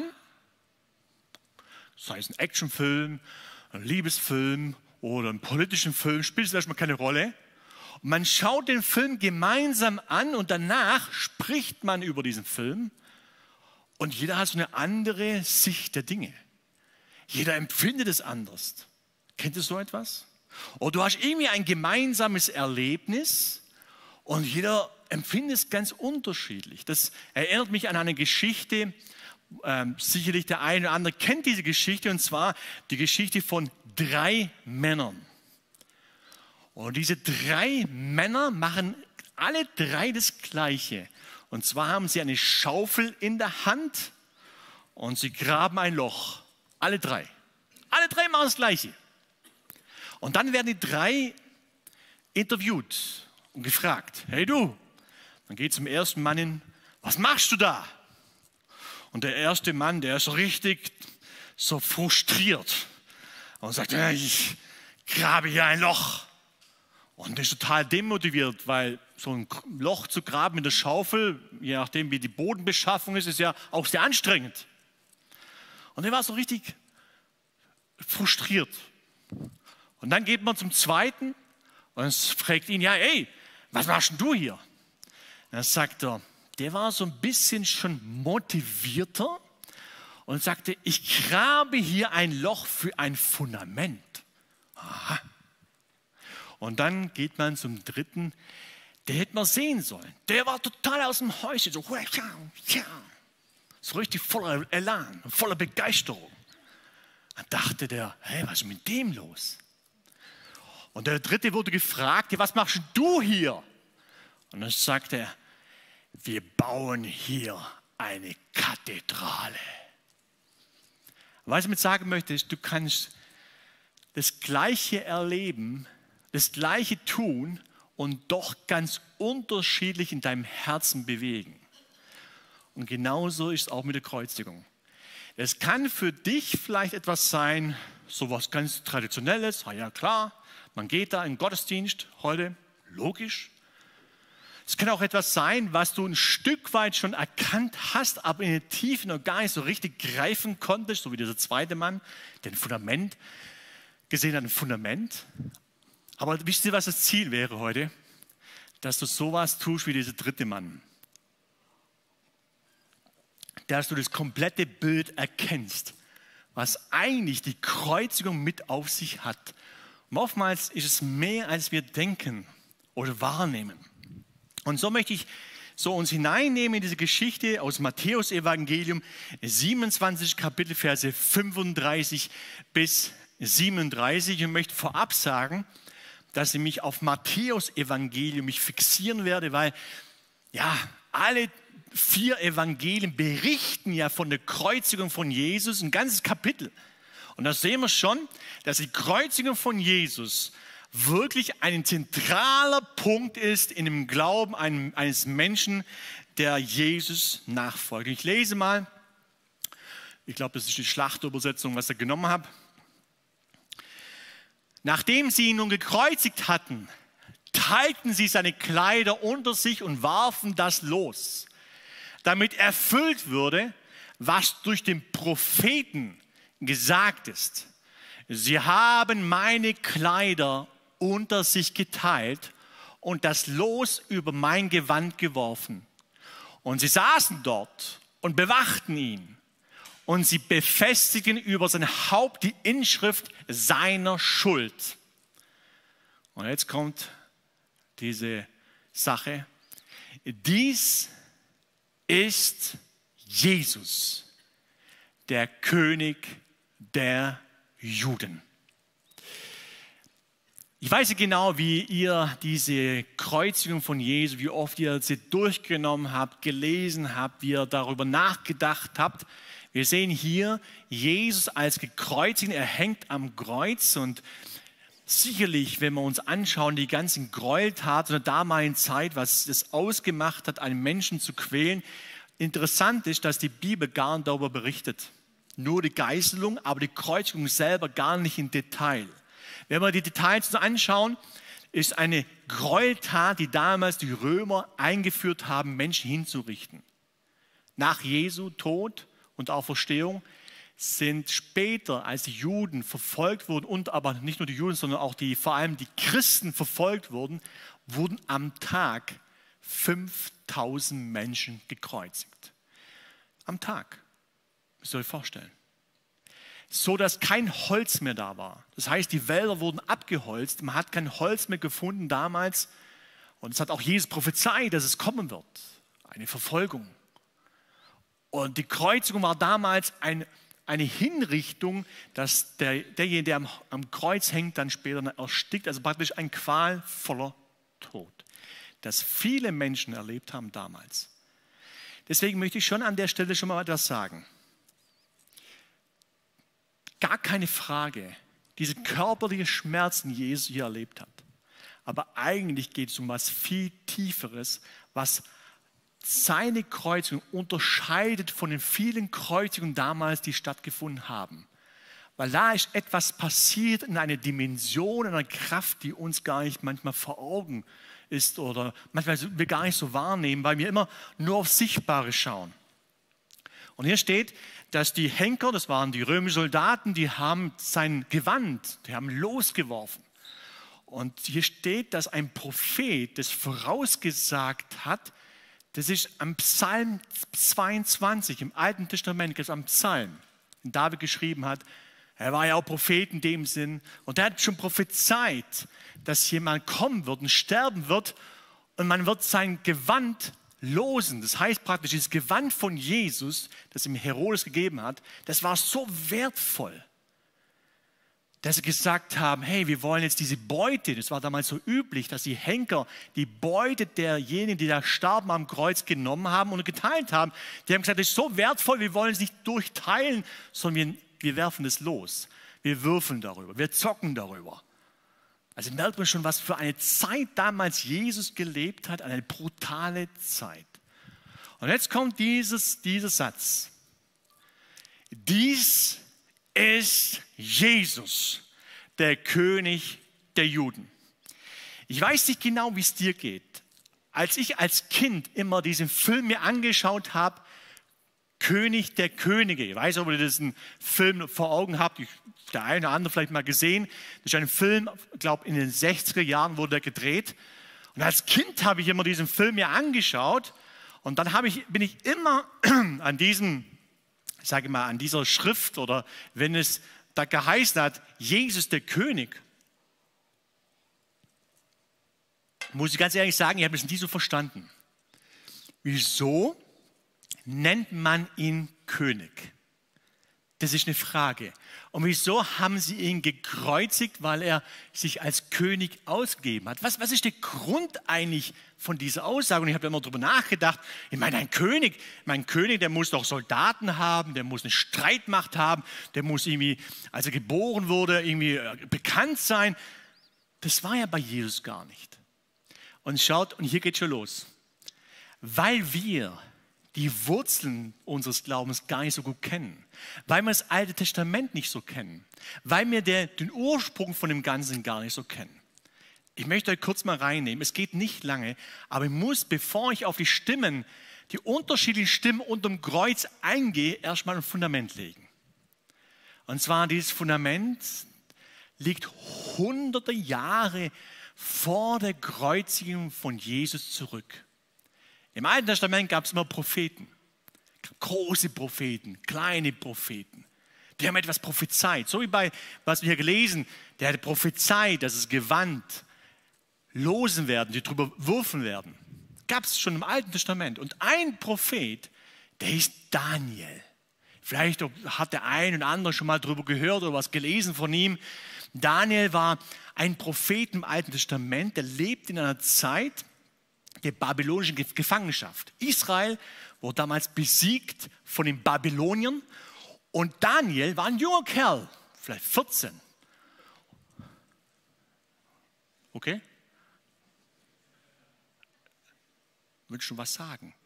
sei es ein Actionfilm, ein Liebesfilm oder einen politischen Film, spielt es erstmal keine Rolle. Und man schaut den Film gemeinsam an und danach spricht man über diesen Film und jeder hat so eine andere Sicht der Dinge. Jeder empfindet es anders. Kennt ihr so etwas? Oder du hast irgendwie ein gemeinsames Erlebnis und jeder empfindet es ganz unterschiedlich. Das erinnert mich an eine Geschichte, sicherlich der eine oder andere kennt diese Geschichte, und zwar die Geschichte von 3 Männern. Und diese 3 Männer machen alle 3 das Gleiche. Und zwar haben sie eine Schaufel in der Hand und sie graben ein Loch. Alle 3. Alle 3 machen das Gleiche. Und dann werden die 3 interviewt und gefragt: Hey du, dann geht zum ersten Mann hin: Was machst du da? Und der erste Mann, der ist so richtig so frustriert und sagt: Ja, ich grabe hier ein Loch. Und ist total demotiviert, weil so ein Loch zu graben mit der Schaufel, je nachdem wie die Bodenbeschaffung ist, ist ja auch sehr anstrengend. Und er war so richtig frustriert. Und dann geht man zum zweiten und fragt ihn: Ja, ey, was machst denn du hier? Und dann sagt er, der war so ein bisschen schon motivierter und sagte: Ich grabe hier ein Loch für ein Fundament. Aha. Und dann geht man zum dritten, der hätte man sehen sollen. Der war total aus dem Häuschen, so richtig voller Elan, voller Begeisterung. Dann dachte der: Hey, was ist mit dem los? Und der dritte wurde gefragt: Was machst du hier? Und dann sagte er: Wir bauen hier eine Kathedrale. Was ich damit sagen möchte, ist, du kannst das Gleiche erleben, das Gleiche tun und doch ganz unterschiedlich in deinem Herzen bewegen. Und genauso ist es auch mit der Kreuzigung. Es kann für dich vielleicht etwas sein, so was ganz Traditionelles. Ja klar, man geht da in den Gottesdienst heute, logisch. Es kann auch etwas sein, was du ein Stück weit schon erkannt hast, aber in der Tiefe noch gar nicht so richtig greifen konntest, so wie dieser zweite Mann, der ein Fundament gesehen hat, ein Fundament. Aber wisst ihr, was das Ziel wäre heute? Dass du sowas tust wie dieser dritte Mann. Dass du das komplette Bild erkennst, was eigentlich die Kreuzigung mit auf sich hat. Und oftmals ist es mehr, als wir denken oder wahrnehmen. Und so möchte ich uns hineinnehmen in diese Geschichte aus Matthäus Evangelium 27 Kapitel Verse 35 bis 37 und möchte vorab sagen, dass ich mich auf Matthäus Evangelium fixieren werde, weil ja, alle 4 Evangelien berichten ja von der Kreuzigung von Jesus, ein ganzes Kapitel. Und da sehen wir schon, dass die Kreuzigung von Jesus wirklich ein zentraler Punkt ist in dem Glauben eines Menschen, der Jesus nachfolgt. Ich lese mal, ich glaube, das ist die Schlachterübersetzung, was ich genommen habe. Nachdem sie ihn nun gekreuzigt hatten, teilten sie seine Kleider unter sich und warfen das los, damit erfüllt würde, was durch den Propheten gesagt ist. Sie haben meine Kleider unter sich geteilt und das Los über mein Gewand geworfen. Und sie saßen dort und bewachten ihn. Und sie befestigten über sein Haupt die Inschrift seiner Schuld. Und jetzt kommt diese Sache. Dies ist Jesus, der König der Juden. Ich weiß nicht genau, wie ihr diese Kreuzigung von Jesus, wie oft ihr sie durchgenommen habt, gelesen habt, wie ihr darüber nachgedacht habt. Wir sehen hier Jesus als gekreuzigt, er hängt am Kreuz und sicherlich, wenn wir uns anschauen, die ganzen Gräueltaten der damaligen Zeit, was es ausgemacht hat, einen Menschen zu quälen. Interessant ist, dass die Bibel gar nicht darüber berichtet. Nur die Geißelung, aber die Kreuzigung selber gar nicht im Detail. Wenn wir die Details anschauen, ist eine Gräueltat, die damals die Römer eingeführt haben, Menschen hinzurichten. Nach Jesu Tod und Auferstehung sind später, als die Juden verfolgt wurden und aber nicht nur die Juden, sondern auch vor allem die Christen verfolgt wurden am Tag 5000 Menschen gekreuzigt. Am Tag. Müsst ihr euch vorstellen. So dass kein Holz mehr da war. Das heißt, die Wälder wurden abgeholzt. Man hat kein Holz mehr gefunden damals. Und es hat auch Jesus prophezeit, dass es kommen wird. Eine Verfolgung. Und die Kreuzigung war damals eine Hinrichtung, dass derjenige, der am Kreuz hängt, dann später erstickt. Also praktisch ein qualvoller Tod. Das viele Menschen erlebt haben damals. Deswegen möchte ich schon an der Stelle schon mal etwas sagen. Gar keine Frage, diese körperlichen Schmerzen, die Jesus hier erlebt hat. Aber eigentlich geht es um was viel Tieferes, was seine Kreuzigung unterscheidet von den vielen Kreuzigungen damals, die stattgefunden haben. Weil da ist etwas passiert in einer Dimension, in einer Kraft, die uns gar nicht manchmal vor Augen ist oder manchmal wir gar nicht so wahrnehmen, weil wir immer nur auf Sichtbare schauen. Und hier steht, dass die Henker, das waren die römischen Soldaten, die haben sein Gewand, die haben losgeworfen. Und hier steht, dass ein Prophet das vorausgesagt hat, das ist am Psalm 22 im Alten Testament, das ist am Psalm, den David geschrieben hat. Er war ja auch Prophet in dem Sinn und er hat schon prophezeit, dass jemand kommen wird und sterben wird und man wird sein Gewand losen. Das heißt praktisch, das Gewand von Jesus, das ihm Herodes gegeben hat, das war so wertvoll, dass sie gesagt haben, hey, wir wollen jetzt diese Beute, das war damals so üblich, dass die Henker die Beute derjenigen, die da starben am Kreuz, genommen haben und geteilt haben. Die haben gesagt, das ist so wertvoll, wir wollen es nicht durchteilen, sondern wir werfen es los. Wir würfeln darüber, wir zocken darüber. Also merkt man schon, was für eine Zeit damals Jesus gelebt hat, eine brutale Zeit. Und Und jetzt kommt dieser Satz. Dies ist Jesus, der König der Juden. Ich weiß nicht genau, wie es dir geht. Als ich als Kind immer diesen Film mir angeschaut habe, König der Könige. Ich weiß nicht, ob ihr diesen Film vor Augen habt. Der eine oder andere vielleicht mal gesehen. Das ist ein Film, ich glaube, in den 60er Jahren wurde er gedreht. Und als Kind habe ich immer diesen Film mir angeschaut. Und dann bin ich immer an diesem, ich sage mal, an dieser Schrift oder wenn es da geheißen hat, Jesus der König, muss ich ganz ehrlich sagen, ich habe es nie so verstanden. Wieso nennt man ihn König? Das ist eine Frage. Und wieso haben sie ihn gekreuzigt? Weil er sich als König ausgegeben hat. Was ist der Grund eigentlich von dieser Aussage? Und ich habe immer darüber nachgedacht. Ich meine, ein König, der muss doch Soldaten haben, der muss eine Streitmacht haben, der muss irgendwie, als er geboren wurde, irgendwie bekannt sein. Das war ja bei Jesus gar nicht. Und schaut, und hier geht schon los. Weil wir die Wurzeln unseres Glaubens gar nicht so gut kennen, weil wir das Alte Testament nicht so kennen, weil wir den Ursprung von dem Ganzen gar nicht so kennen. Ich möchte euch kurz mal reinnehmen, es geht nicht lange, aber ich muss, bevor ich auf die unterschiedlichen Stimmen unterm Kreuz eingehe, erstmal ein Fundament legen. Und zwar dieses Fundament liegt hunderte Jahre vor der Kreuzigung von Jesus zurück. Im Alten Testament gab es immer Propheten, große Propheten, kleine Propheten. Die haben etwas prophezeit, so wie bei, was wir hier gelesen, der hat prophezeit, dass es Gewand losen werden, die drüber würfen werden. Gab es schon im Alten Testament. Und ein Prophet, der hieß Daniel. Vielleicht hat der ein oder andere schon mal drüber gehört oder was gelesen von ihm. Daniel war ein Prophet im Alten Testament, der lebt in einer Zeit der babylonischen Gefangenschaft. Israel wurde damals besiegt von den Babyloniern und Daniel war ein junger Kerl, vielleicht 14. Okay? Willst du was sagen?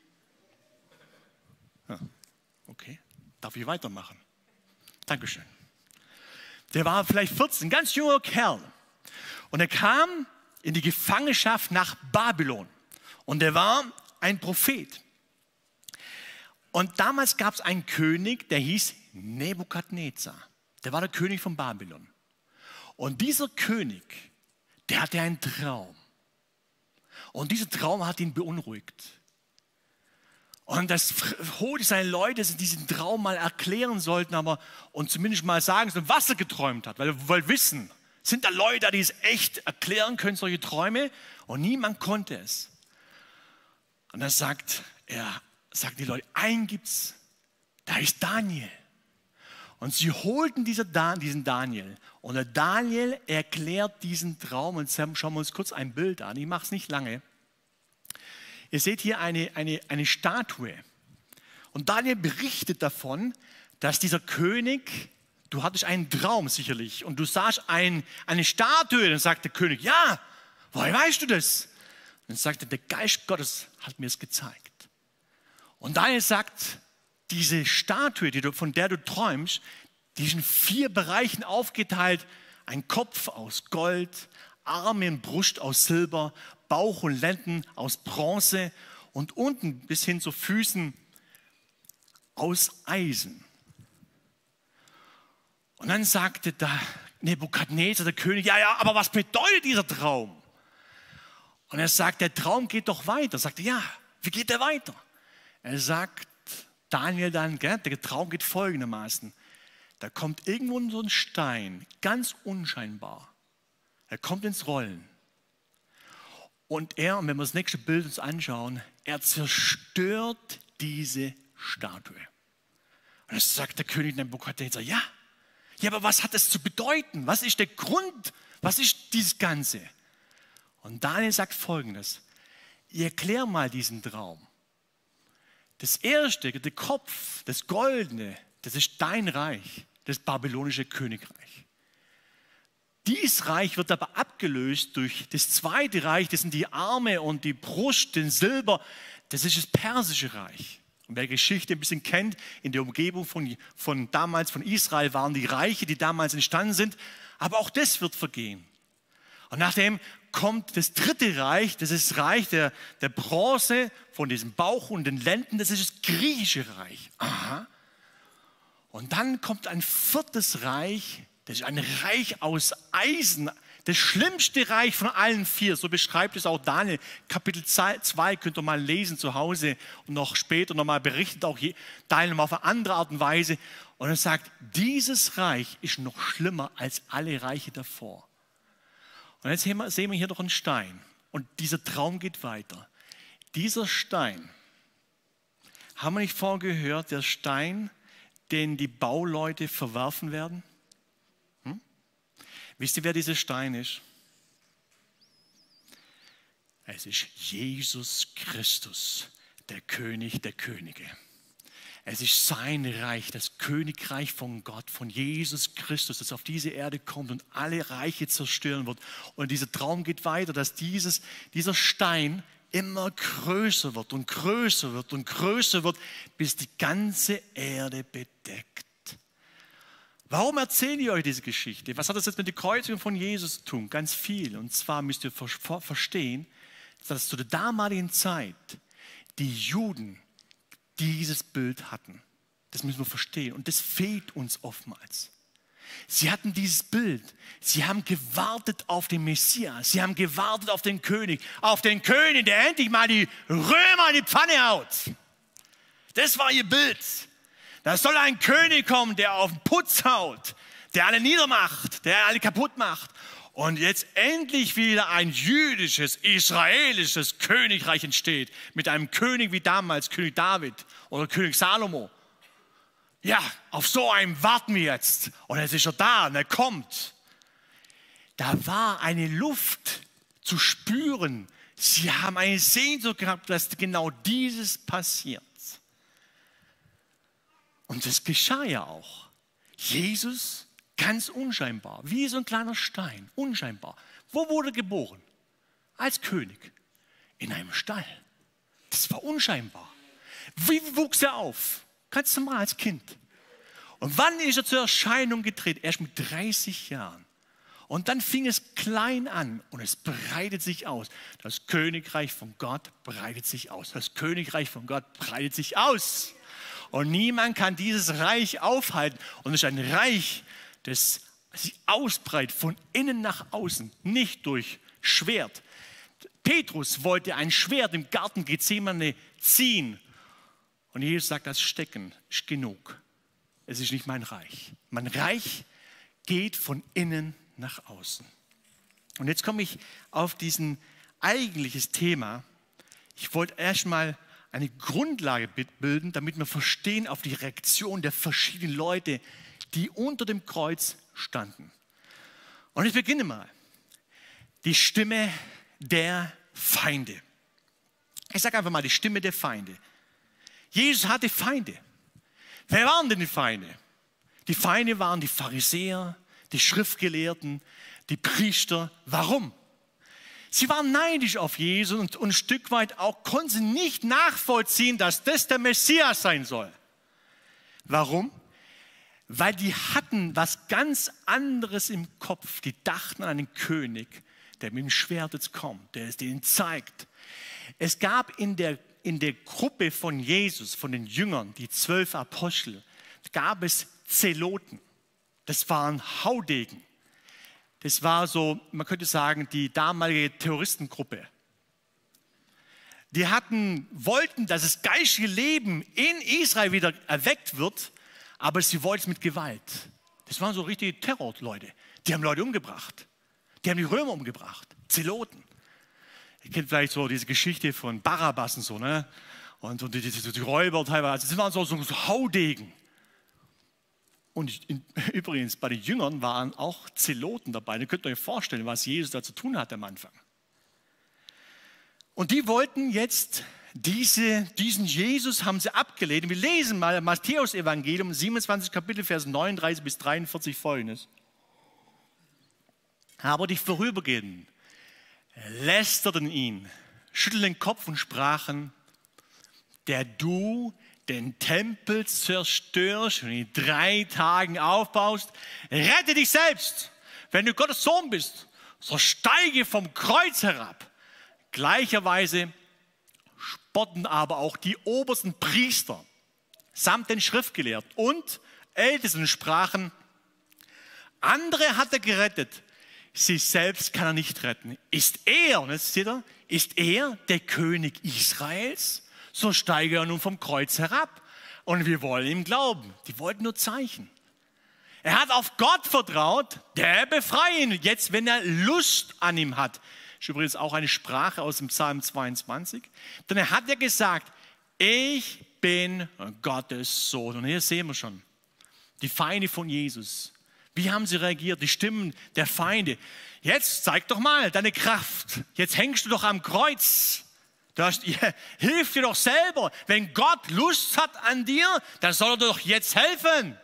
Ja, okay. Darf ich weitermachen? Dankeschön. Der war vielleicht 14, ganz junger Kerl. Und er kam in die Gefangenschaft nach Babylon. Und er war ein Prophet. Und damals gab es einen König, der hieß Nebukadnezar. Der war der König von Babylon. Und dieser König, der hatte einen Traum. Und dieser Traum hat ihn beunruhigt. Und das holte seine Leute, dass sie diesen Traum mal erklären sollten, und zumindest mal sagen, was er geträumt hat. Weil wir wollen wissen, sind da Leute, die es echt erklären können, solche Träume? Und niemand konnte es. Und dann sagt die Leute, einen gibt's, da ist Daniel. Und sie holten diesen Daniel. Und der Daniel erklärt diesen Traum. Und schauen wir uns kurz ein Bild an. Ich mache es nicht lange. Ihr seht hier eine Statue. Und Daniel berichtet davon, dass dieser König, du hattest einen Traum sicherlich. Und du sahst eine Statue. Dann sagt der König, ja, woher weißt du das? Und dann sagt er, der Geist Gottes hat mir es gezeigt. Und Daniel sagt, diese Statue, von der du träumst, die ist in 4 Bereichen aufgeteilt. Ein Kopf aus Gold, Arme und Brust aus Silber, Bauch und Lenden aus Bronze und unten bis hin zu Füßen aus Eisen. Und dann sagte der Nebukadnezar, der König, ja, aber was bedeutet dieser Traum? Und er sagt, der Traum geht doch weiter. Er sagte, ja, wie geht der weiter? Er sagt Daniel dann, der Traum geht folgendermaßen. Da kommt irgendwo so ein Stein, ganz unscheinbar. Er kommt ins Rollen. Und wenn wir das nächste Bild uns anschauen, er zerstört diese Statue. Und dann sagt der König Nebukadnezar, ja, aber was hat das zu bedeuten? Was ist der Grund? Was ist dieses Ganze? Und Daniel sagt Folgendes, ich erkläre mal diesen Traum. Das erste, der Kopf, das Goldene, das ist dein Reich, das babylonische Königreich. Dieses Reich wird aber abgelöst durch das zweite Reich, das sind die Arme und die Brust, den Silber. das ist das Persische Reich. Und wer Geschichte ein bisschen kennt, in der Umgebung von damals von Israel waren die Reiche, die damals entstanden sind. Aber auch das wird vergehen. Und nachdem kommt das dritte Reich, das ist das Reich der Bronze, von diesem Bauch und den Lenden, das ist das griechische Reich. Aha. Und dann kommt ein viertes Reich, das ist ein Reich aus Eisen, das schlimmste Reich von allen vier. So beschreibt es auch Daniel. Kapitel 2 könnt ihr mal lesen zu Hause und noch später nochmal berichtet auch Daniel nochmal auf eine andere Art und Weise. Und er sagt, dieses Reich ist noch schlimmer als alle Reiche davor. Und jetzt sehen wir hier noch einen Stein. Und dieser Traum geht weiter. Dieser Stein, haben wir nicht vorher gehört, der Stein, den die Bauleute verwerfen werden? Wisst ihr, wer dieser Stein ist? Es ist Jesus Christus, der König der Könige. Es ist sein Reich, das Königreich von Gott, von Jesus Christus, das auf diese Erde kommt und alle Reiche zerstören wird. Und dieser Traum geht weiter, dass dieser Stein immer größer wird und größer wird und größer wird, bis die ganze Erde bedeckt. Warum erzähle ich euch diese Geschichte? Was hat das jetzt mit der Kreuzigung von Jesus zu tun? Ganz viel. Und zwar müsst ihr verstehen, dass zu der damaligen Zeit die Juden dieses Bild hatten. Das müssen wir verstehen. Und das fehlt uns oftmals. Sie hatten dieses Bild. Sie haben gewartet auf den Messias. Sie haben gewartet auf den König. Auf den König, der endlich mal die Römer in die Pfanne haut. Das war ihr Bild. Da soll ein König kommen, der auf den Putz haut, der alle niedermacht, der alle kaputt macht. Und jetzt endlich wieder ein jüdisches, israelisches Königreich entsteht. Mit einem König wie damals, König David oder König Salomo. Ja, auf so einen warten wir jetzt. Und jetzt ist er da und er kommt. Da war eine Luft zu spüren. Sie haben eine Sehnsucht gehabt, dass genau dieses passiert. Und das geschah ja auch. Jesus, ganz unscheinbar, wie so ein kleiner Stein, unscheinbar. Wo wurde er geboren? Als König. In einem Stall. Das war unscheinbar. Wie wuchs er auf? Ganz normal als Kind. Und wann ist er zur Erscheinung getreten? Erst mit 30 Jahren. Und dann fing es klein an und es breitet sich aus. Das Königreich von Gott breitet sich aus. Das Königreich von Gott breitet sich aus. Und niemand kann dieses Reich aufhalten. Und es ist ein Reich, das sich ausbreitet von innen nach außen, nicht durch Schwert. Petrus wollte ein Schwert im Garten Gethsemane ziehen. Und Jesus sagt, das Stecken ist genug. Es ist nicht mein Reich. Mein Reich geht von innen nach außen. Und jetzt komme ich auf diesen eigentliches Thema. Ich wollte erstmal eine Grundlage bilden, damit wir verstehen auf die Reaktion der verschiedenen Leute, die unter dem Kreuz standen. Und ich beginne mal. Die Stimme der Feinde. Ich sage einfach mal die Stimme der Feinde. Jesus hatte Feinde. Wer waren denn die Feinde? Die Feinde waren die Pharisäer, die Schriftgelehrten, die Priester. Warum? Sie waren neidisch auf Jesus und ein Stück weit auch konnten sie nicht nachvollziehen, dass das der Messias sein soll. Warum? Weil die hatten was ganz anderes im Kopf. Die dachten an einen König, der mit dem Schwert jetzt kommt, der es denen zeigt. Es gab in der Gruppe von Jesus, von den Jüngern, die 12 Apostel, gab es Zeloten. Das waren Haudegen. Das war so, man könnte sagen, die damalige Terroristengruppe. Die wollten, dass das geistliche Leben in Israel wieder erweckt wird, aber sie wollten es mit Gewalt. Das waren so richtige Terrorleute. Die haben Leute umgebracht. Die haben die Römer umgebracht. Zeloten. Ihr kennt vielleicht so diese Geschichte von Barabbas und so, ne? Und die Räuber teilweise. Das waren so Haudegen. Und übrigens, bei den Jüngern waren auch Zeloten dabei. Ihr könnt euch vorstellen, was Jesus da zu tun hat am Anfang. Und die wollten jetzt diesen Jesus haben sie abgelehnt. Wir lesen mal Matthäus-Evangelium, 27 Kapitel, Vers 39 bis 43 folgendes. Aber die Vorübergehenden lästerten ihn, schüttelten den Kopf und sprachen, der du den Tempel zerstörst und in 3 Tagen aufbaust, rette dich selbst. Wenn du Gottes Sohn bist, so steige vom Kreuz herab. Gleicherweise spotten aber auch die obersten Priester samt den Schriftgelehrten und Ältesten sprachen, andere hat er gerettet, sich selbst kann er nicht retten. Ist er, und jetzt seht ihr, ist er der König Israels? So steige er nun vom Kreuz herab. Und wir wollen ihm glauben. Die wollten nur Zeichen. Er hat auf Gott vertraut, der befreie ihn. Jetzt, wenn er Lust an ihm hat. Das ist übrigens auch eine Sprache aus dem Psalm 22. Denn er hat ja gesagt, ich bin Gottes Sohn. Und hier sehen wir schon, die Feinde von Jesus. Wie haben sie reagiert? Die Stimmen der Feinde. Jetzt zeig doch mal deine Kraft. Jetzt hängst du doch am Kreuz. Hilf dir doch selber. Wenn Gott Lust hat an dir, dann soll er dir doch jetzt helfen.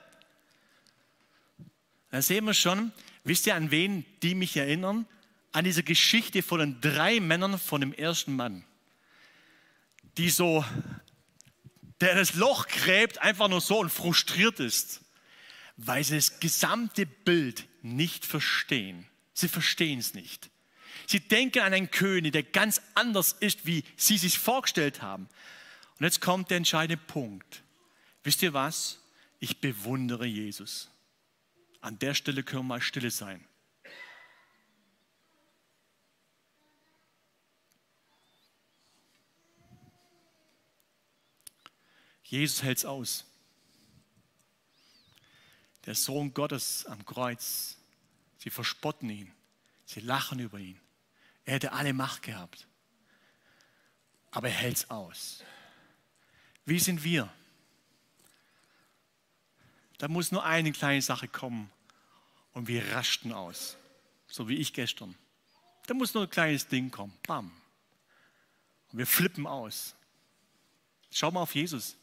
Da sehen wir schon, wisst ihr, an wen die mich erinnern? An diese Geschichte von den 3 Männern von dem ersten Mann. Der das Loch gräbt, einfach nur so und frustriert ist, weil sie das gesamte Bild nicht verstehen. Sie verstehen es nicht. Sie denken an einen König, der ganz anders ist, wie sie sich vorgestellt haben. Und jetzt kommt der entscheidende Punkt. Wisst ihr was? Ich bewundere Jesus. An der Stelle können wir mal stille sein. Jesus hält es aus. Der Sohn Gottes am Kreuz. Sie verspotten ihn. Sie lachen über ihn. Er hätte alle Macht gehabt. Aber er hält es aus. Wie sind wir? Da muss nur eine kleine Sache kommen und wir rasten aus. So wie ich gestern. Da muss nur ein kleines Ding kommen. Bam. Und wir flippen aus. Schau mal auf Jesus.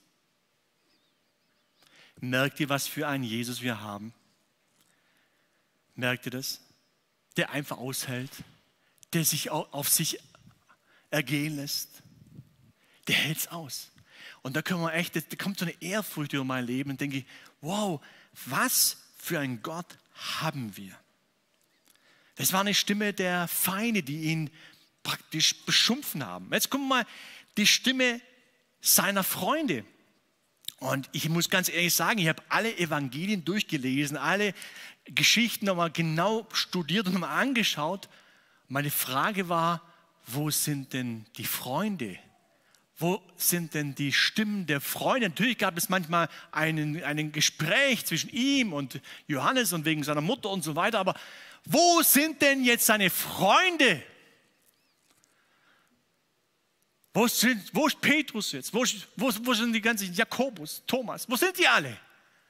Merkt ihr, was für einen Jesus wir haben? Merkt ihr das? Der einfach aushält, der sich auf sich ergehen lässt. Der hält es aus. Und da können wir echt, da kommt so eine Ehrfurcht über mein Leben und denke ich, wow, was für einen Gott haben wir? Das war eine Stimme der Feinde, die ihn praktisch beschimpfen haben. Jetzt gucken wir mal die Stimme seiner Freunde. Und ich muss ganz ehrlich sagen, ich habe alle Evangelien durchgelesen, alle Geschichten nochmal genau studiert und nochmal angeschaut. Meine Frage war, wo sind denn die Freunde? Wo sind denn die Stimmen der Freunde? Natürlich gab es manchmal ein Gespräch zwischen ihm und Johannes und wegen seiner Mutter und so weiter. Aber wo sind denn jetzt seine Freunde? Wo ist Petrus jetzt? Wo sind die ganzen Jakobus, Thomas? Wo sind die alle?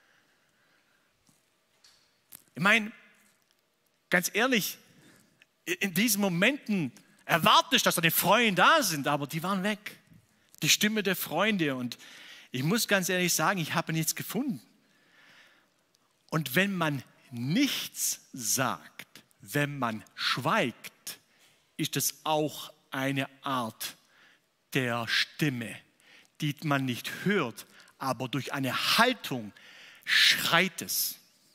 Ich meine, ganz ehrlich, in diesen Momenten erwartest du, dass deine Freunde da sind, aber die waren weg. Die Stimme der Freunde. Und ich muss ganz ehrlich sagen, ich habe nichts gefunden. Und wenn man nichts sagt, wenn man schweigt, ist das auch eine Art der Stimme, die man nicht hört, aber durch eine Haltung schreit es.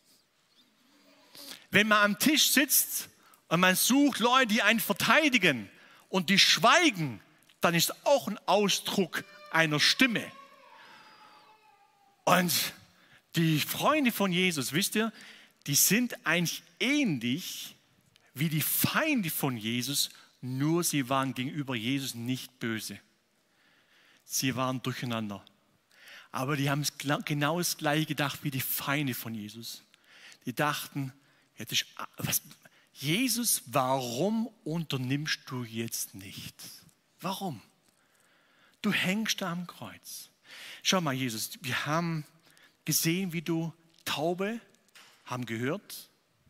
Wenn man am Tisch sitzt und man sucht Leute, die einen verteidigen und die schweigen, dann ist es auch ein Ausdruck einer Stimme. Und die Freunde von Jesus, wisst ihr, die sind eigentlich ähnlich wie die Feinde von Jesus, nur sie waren gegenüber Jesus nicht böse. Sie waren durcheinander. Aber die haben genau das Gleiche gedacht wie die Feinde von Jesus. Die dachten, Jesus, warum unternimmst du jetzt nichts? Warum? Du hängst da am Kreuz. Schau mal, Jesus, wir haben gesehen, wie du Taube haben gehört,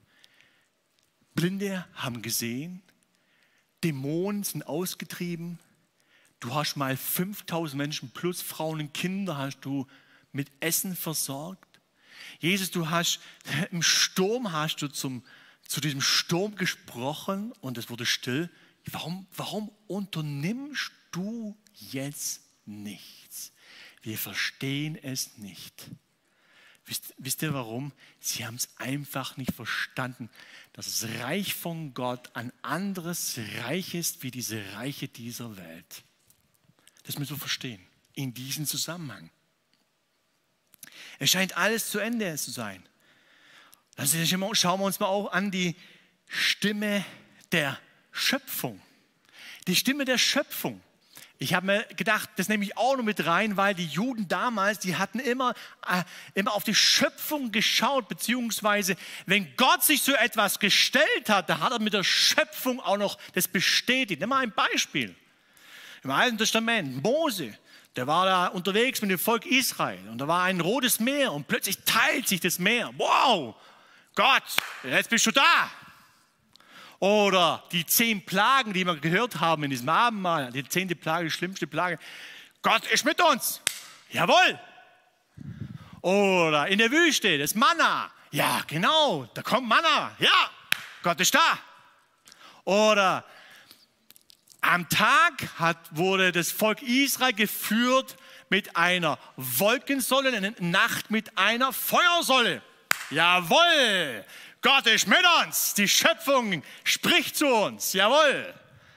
Blinde haben gesehen, Dämonen sind ausgetrieben. Du hast mal 5000 Menschen plus Frauen und Kinder hast du mit Essen versorgt. Jesus, du hast im Sturm hast du zu diesem Sturm gesprochen und es wurde still. Warum unternimmst du jetzt nichts? Wir verstehen es nicht. Wisst ihr warum? Sie haben es einfach nicht verstanden, dass das Reich von Gott ein anderes Reich ist wie diese Reiche dieser Welt. Das müssen wir verstehen, in diesem Zusammenhang. Es scheint alles zu Ende zu sein. Dann schauen wir uns mal auch an die Stimme der Schöpfung. Die Stimme der Schöpfung. Ich habe mir gedacht, das nehme ich auch noch mit rein, weil die Juden damals, die hatten immer auf die Schöpfung geschaut, beziehungsweise wenn Gott sich so etwas gestellt hat, da hat er mit der Schöpfung auch noch das bestätigt. Nimm mal ein Beispiel. Im Alten Testament, Mose, der war da unterwegs mit dem Volk Israel und da war ein rotes Meer und plötzlich teilt sich das Meer. Wow, Gott, jetzt bist du da. Oder die 10 Plagen, die wir gehört haben in diesem Abendmahl, die 10. Plage, die schlimmste Plage. Gott ist mit uns. Jawohl. Oder in der Wüste, das Manna. Ja, genau, da kommt Manna. Ja, Gott ist da. Oder am Tag wurde das Volk Israel geführt mit einer Wolkensäule, in der Nacht mit einer Feuersäule. Jawohl. Gott ist mit uns, die Schöpfung spricht zu uns, jawohl.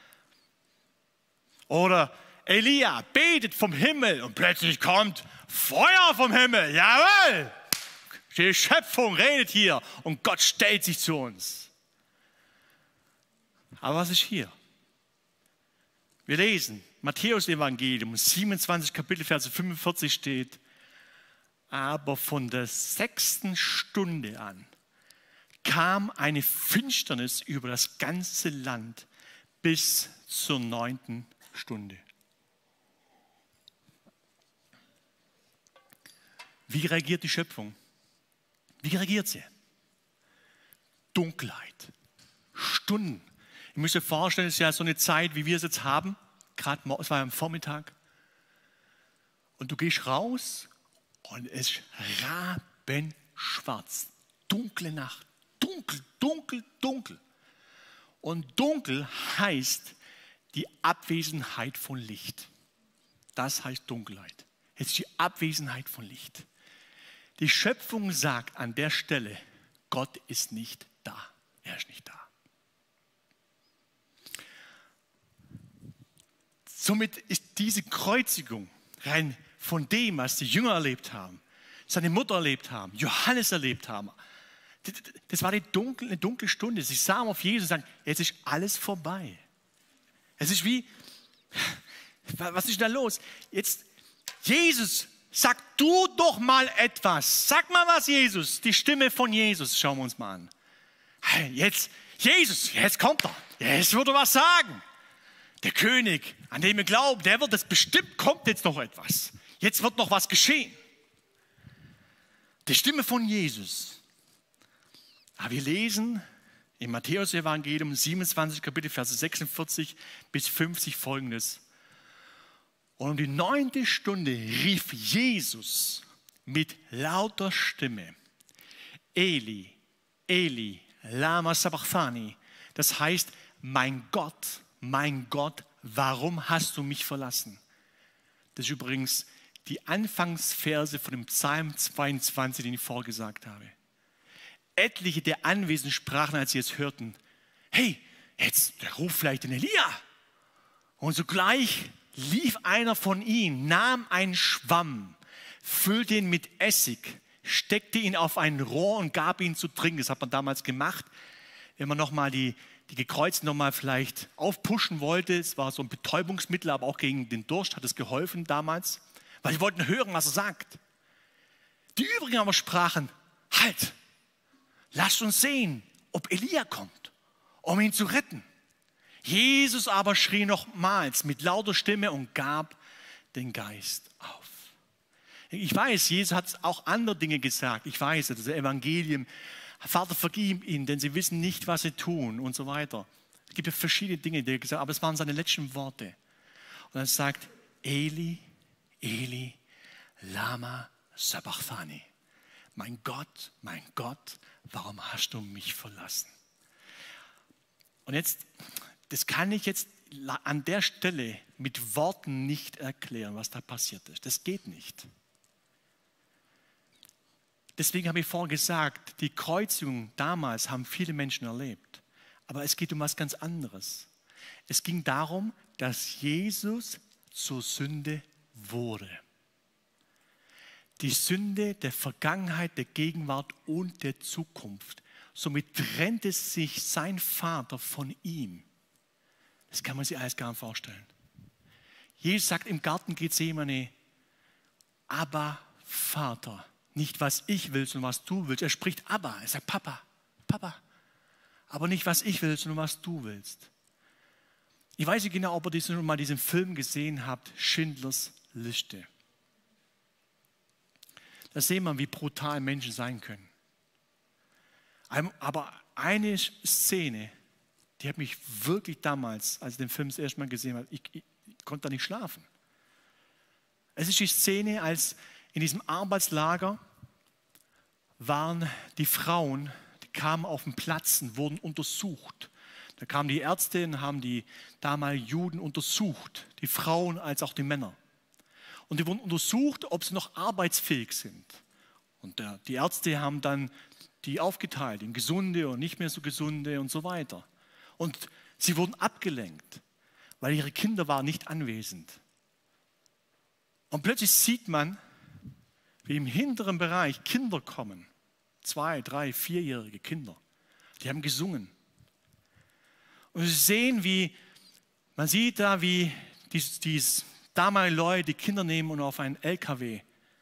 Oder Elia betet vom Himmel und plötzlich kommt Feuer vom Himmel, jawohl. Die Schöpfung redet hier und Gott stellt sich zu uns. Aber was ist hier? Wir lesen, Matthäus-Evangelium, 27 Kapitel, Verse 45 steht, aber von der 6. Stunde an kam eine Finsternis über das ganze Land bis zur 9. Stunde. Wie reagiert die Schöpfung? Wie reagiert sie? Dunkelheit, Stunden. Ich muss mir vorstellen, es ist ja so eine Zeit, wie wir es jetzt haben, gerade es war am Vormittag, und du gehst raus und es ist rabenschwarz, dunkle Nacht. Dunkel, dunkel, dunkel. Und dunkel heißt die Abwesenheit von Licht. Das heißt Dunkelheit. Es ist die Abwesenheit von Licht. Die Schöpfung sagt an der Stelle, Gott ist nicht da. Er ist nicht da. Somit ist diese Kreuzigung rein von dem, was die Jünger erlebt haben, seine Mutter erlebt haben, Johannes erlebt haben. Das war eine dunkle Stunde. Sie sahen auf Jesus und sagten, jetzt ist alles vorbei. Es ist wie, was ist da los? Jetzt, Jesus, sag du doch mal etwas. Sag mal was, Jesus. Die Stimme von Jesus, schauen wir uns mal an. Jetzt, Jesus, jetzt kommt er. Jetzt wird er was sagen. Der König, an dem wir glauben, der wird das bestimmt, kommt jetzt noch etwas. Jetzt wird noch was geschehen. Die Stimme von Jesus. Aber wir lesen im Matthäus-Evangelium 27, Kapitel, Verse 46 bis 50 folgendes. Und um die 9. Stunde rief Jesus mit lauter Stimme, Eli, Eli, lama sabachthani. Das heißt, mein Gott, warum hast du mich verlassen? Das ist übrigens die Anfangsverse von dem Psalm 22, den ich vorgesagt habe. Etliche der Anwesenden sprachen, als sie es hörten, hey, jetzt der ruft vielleicht den Elia. Und sogleich lief einer von ihnen, nahm einen Schwamm, füllte ihn mit Essig, steckte ihn auf ein Rohr und gab ihn zu trinken. Das hat man damals gemacht, wenn man nochmal die Gekreuzten nochmal vielleicht aufpushen wollte. Es war so ein Betäubungsmittel, aber auch gegen den Durst hat es geholfen damals, weil sie wollten hören, was er sagt. Die übrigen aber sprachen, halt! Lasst uns sehen, ob Elia kommt, um ihn zu retten. Jesus aber schrie nochmals mit lauter Stimme und gab den Geist auf. Ich weiß, Jesus hat auch andere Dinge gesagt. Ich weiß, das Evangelium, Vater, vergib ihnen, denn sie wissen nicht, was sie tun und so weiter. Es gibt ja verschiedene Dinge, die er gesagt hat, aber es waren seine letzten Worte. Und er sagt, Eli, Eli, lama sabachthani. Mein Gott, warum hast du mich verlassen? Und jetzt, das kann ich jetzt an der Stelle mit Worten nicht erklären, was da passiert ist. Das geht nicht. Deswegen habe ich vorhin gesagt, die Kreuzigung damals haben viele Menschen erlebt. Aber es geht um was ganz anderes. Es ging darum, dass Jesus zur Sünde wurde. Die Sünde der Vergangenheit, der Gegenwart und der Zukunft. Somit trennte sich sein Vater von ihm. Das kann man sich alles gar nicht vorstellen. Jesus sagt im Garten Gethsemane, Abba, Vater. Nicht, was ich will, sondern was du willst. Er spricht Abba, er sagt Papa, Papa. Aber nicht, was ich will, sondern was du willst. Ich weiß nicht genau, ob ihr schon mal diesen Film gesehen habt, Schindlers Liste. Da sehen wir, wie brutal Menschen sein können. Aber eine Szene, die hat mich wirklich damals, als ich den Film das erste Mal gesehen habe, ich konnte da nicht schlafen. Es ist die Szene, als in diesem Arbeitslager waren die Frauen, die kamen auf den Platz und wurden untersucht. Da kamen die Ärzte und haben die damaligen Juden untersucht, die Frauen als auch die Männer. Und die wurden untersucht, ob sie noch arbeitsfähig sind. Und die Ärzte haben dann die aufgeteilt in gesunde und nicht mehr so gesunde und so weiter. Und sie wurden abgelenkt, weil ihre Kinder waren nicht anwesend. Und plötzlich sieht man, wie im hinteren Bereich Kinder kommen. 2-, 3-, 4-jährige Kinder. Die haben gesungen. Und Sie sehen, man sieht da, wie die damaligen Leute die Kinder nehmen und auf einen LKW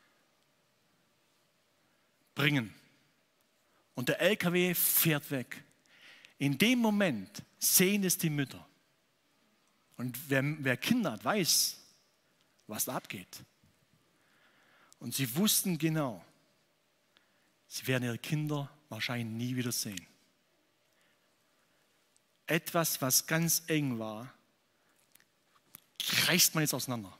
bringen. Und der LKW fährt weg. In dem Moment sehen es die Mütter. Und wer Kinder hat, weiß, was da abgeht. Und sie wussten genau, sie werden ihre Kinder wahrscheinlich nie wieder sehen. Etwas, was ganz eng war, reißt man jetzt auseinander.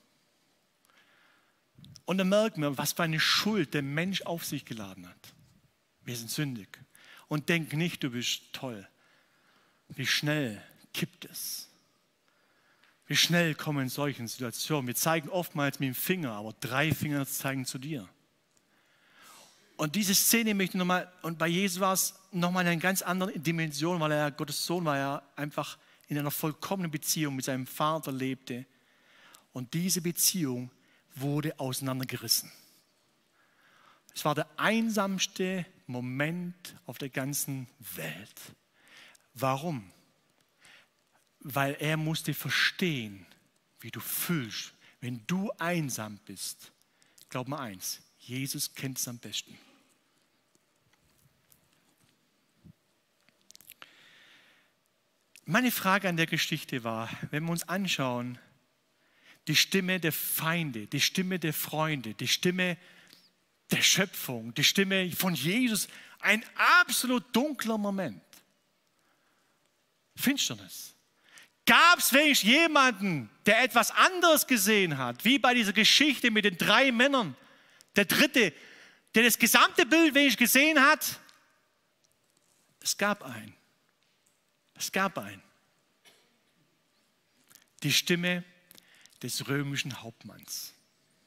Und dann merkt man, was für eine Schuld der Mensch auf sich geladen hat. Wir sind sündig. Und denk nicht, du bist toll. Wie schnell kippt es? Wie schnell kommen in solchen Situationen? Wir zeigen oftmals mit dem Finger, aber 3 Finger zeigen zu dir. Und diese Szene möchte ich nochmal, und bei Jesus war es nochmal in einer ganz anderen Dimension, weil er Gottes Sohn war, er einfach in einer vollkommenen Beziehung mit seinem Vater lebte. Und diese Beziehung wurde auseinandergerissen. Es war der einsamste Moment auf der ganzen Welt. Warum? Weil er musste verstehen, wie du fühlst, wenn du einsam bist. Glaub mir eins, Jesus kennt es am besten. Meine Frage an der Geschichte war, wenn wir uns anschauen, die Stimme der Feinde, die Stimme der Freunde, die Stimme der Schöpfung, die Stimme von Jesus, ein absolut dunkler Moment. Finsternis. Gab es wenigstens jemanden, der etwas anderes gesehen hat, wie bei dieser Geschichte mit den 3 Männern? Der dritte, der das gesamte Bild wenigstens gesehen hat? Es gab einen. Es gab einen. Die Stimme des römischen Hauptmanns.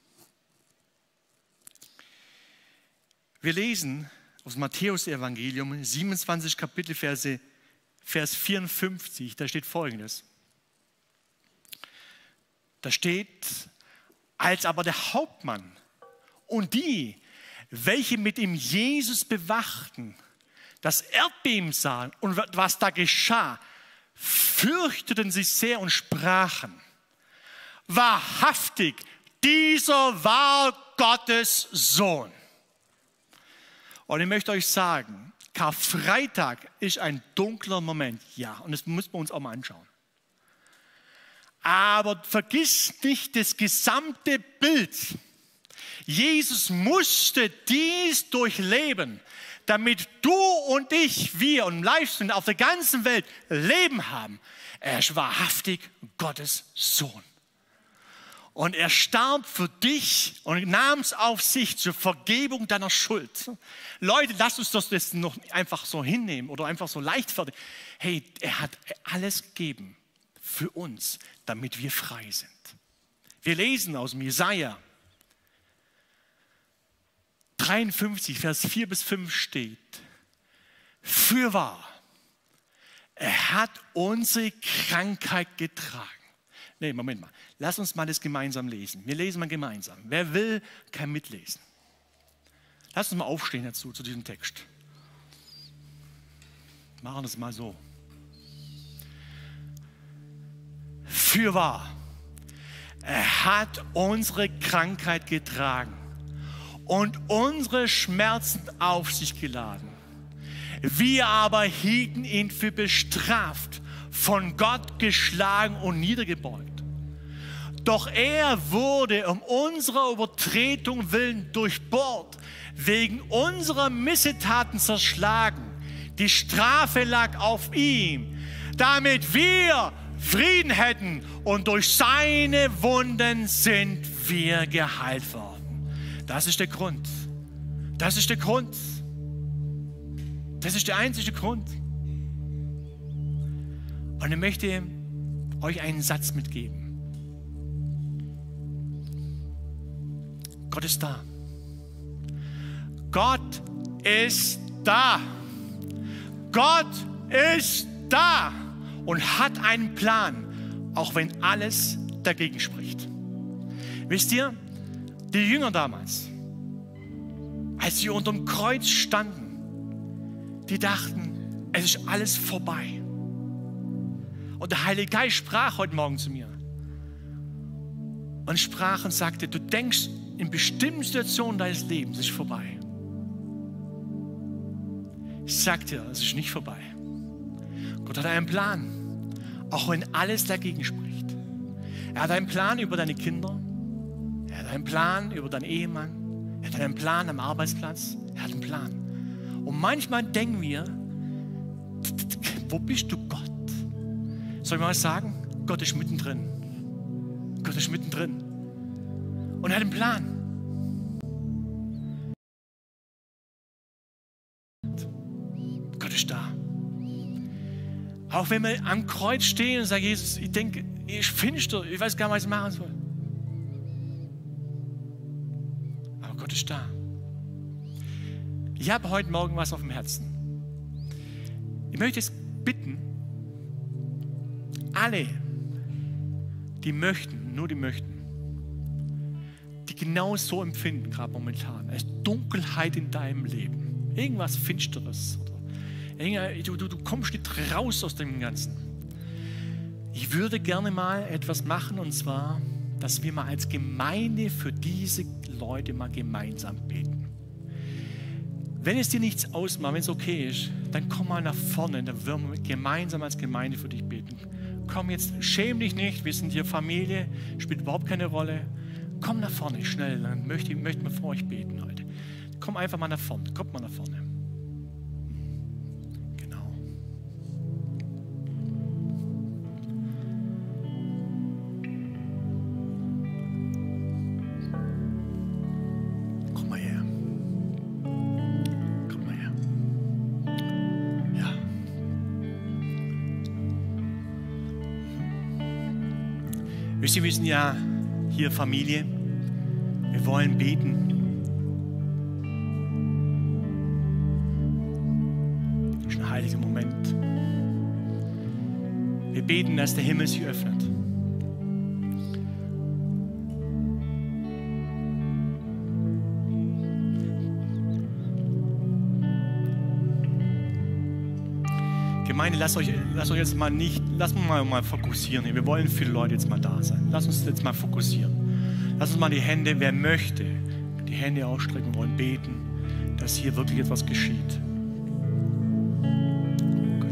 Wir lesen aus Matthäus-Evangelium, 27 Kapitel, Vers 54, da steht Folgendes. Da steht, als aber der Hauptmann und die, welche mit ihm Jesus bewachten, das Erdbeben sahen und was da geschah, fürchteten sich sehr und sprachen, wahrhaftig, dieser war Gottes Sohn. Und ich möchte euch sagen, Karfreitag ist ein dunkler Moment, ja, und das müssen wir uns auch mal anschauen. Aber vergiss nicht das gesamte Bild. Jesus musste dies durchleben, damit du und ich, wir und im Livestream auf der ganzen Welt Leben haben. Er ist wahrhaftig Gottes Sohn. Und er starb für dich und nahm es auf sich zur Vergebung deiner Schuld. Leute, lasst uns das noch einfach so hinnehmen oder einfach so leichtfertig. Hey, er hat alles gegeben für uns, damit wir frei sind. Wir lesen aus dem Jesaja 53, Vers 4 bis 5 steht: Fürwahr, er hat unsere Krankheit getragen. Nee, Moment mal. Lass uns mal das gemeinsam lesen. Wir lesen mal gemeinsam. Wer will, kann mitlesen. Lass uns mal aufstehen dazu, zu diesem Text. Machen wir es mal so. Fürwahr, er hat unsere Krankheit getragen und unsere Schmerzen auf sich geladen. Wir aber hielten ihn für bestraft, von Gott geschlagen und niedergebeugt. Doch er wurde um unserer Übertretung willen durchbohrt, wegen unserer Missetaten zerschlagen. Die Strafe lag auf ihm, damit wir Frieden hätten, und durch seine Wunden sind wir geheilt worden. Das ist der Grund. Das ist der Grund. Das ist der einzige Grund. Und ich möchte euch einen Satz mitgeben. Gott ist da. Gott ist da. Gott ist da und hat einen Plan, auch wenn alles dagegen spricht. Wisst ihr, die Jünger damals, als sie unter dem Kreuz standen, die dachten, es ist alles vorbei. Und der Heilige Geist sprach heute Morgen zu mir und sprach und sagte: Du denkst, in bestimmten Situationen deines Lebens ist vorbei. Ich sag dir, es ist nicht vorbei. Gott hat einen Plan, auch wenn alles dagegen spricht. Er hat einen Plan über deine Kinder. Er hat einen Plan über deinen Ehemann. Er hat einen Plan am Arbeitsplatz. Er hat einen Plan. Und manchmal denken wir, wo bist du, Gott? Soll ich mal was sagen? Gott ist mittendrin. Gott ist mittendrin. Und er hat einen Plan. Gott ist da. Auch wenn wir am Kreuz stehen und sagen: Jesus, ich denke, ich finster, ich weiß gar nicht, was ich machen soll. Aber Gott ist da. Ich habe heute Morgen was auf dem Herzen. Ich möchte es bitten, alle, die möchten, nur die möchten, die genau so empfinden, gerade momentan, es ist Dunkelheit in deinem Leben, irgendwas Finsteres, oder du kommst nicht raus aus dem Ganzen. Ich würde gerne mal etwas machen, und zwar, dass wir mal als Gemeinde für diese Leute mal gemeinsam beten. Wenn es dir nichts ausmacht, wenn es okay ist, dann komm mal nach vorne, dann werden wir gemeinsam als Gemeinde für dich beten. Komm jetzt, schäm dich nicht, wir sind hier Familie, spielt überhaupt keine Rolle. Komm nach vorne, schnell, dann möchten wir für euch beten heute. Komm einfach mal nach vorne, kommt mal nach vorne. Genau. Komm mal her. Komm mal her. Ja. Wisst ihr, wir sind ja hier Familie. Wir wollen beten. Das ist ein heiliger Moment. Wir beten, dass der Himmel sich öffnet. Gemeinde, lasst euch jetzt mal nicht, lasst uns mal fokussieren. Wir wollen viele Leute jetzt mal da sein. Lasst uns jetzt mal fokussieren. Lasst uns mal die Hände, wer möchte, die Hände ausstrecken, wollen beten, dass hier wirklich etwas geschieht. Okay.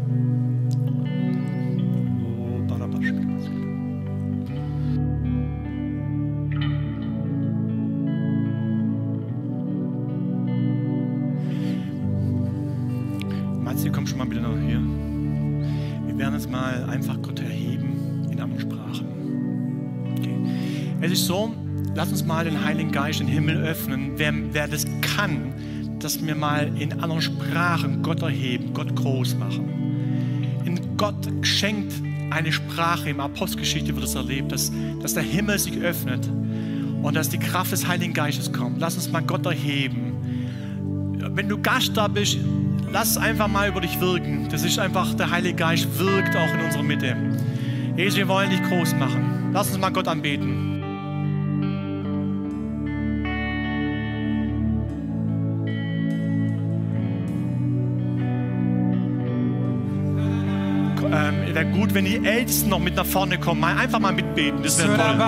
Matze, komm schon mal bitte nach hier. Wir werden jetzt mal einfach Gott erheben in anderen Sprachen. Okay. Es ist so, lass uns mal den Heiligen Geist, den Himmel öffnen. Wer das kann, dass wir mal in anderen Sprachen Gott erheben, Gott groß machen. Und Gott schenkt eine Sprache. Im Apostelgeschichte wird es erlebt, dass der Himmel sich öffnet und dass die Kraft des Heiligen Geistes kommt. Lass uns mal Gott erheben. Wenn du Gast da bist, lass es einfach mal über dich wirken. Das ist einfach, der Heilige Geist wirkt auch in unserer Mitte. Jesus, wir wollen dich groß machen. Lass uns mal Gott anbeten. Wäre gut, wenn die Ältesten noch mit nach vorne kommen. Einfach mal mitbeten, das wäre toll.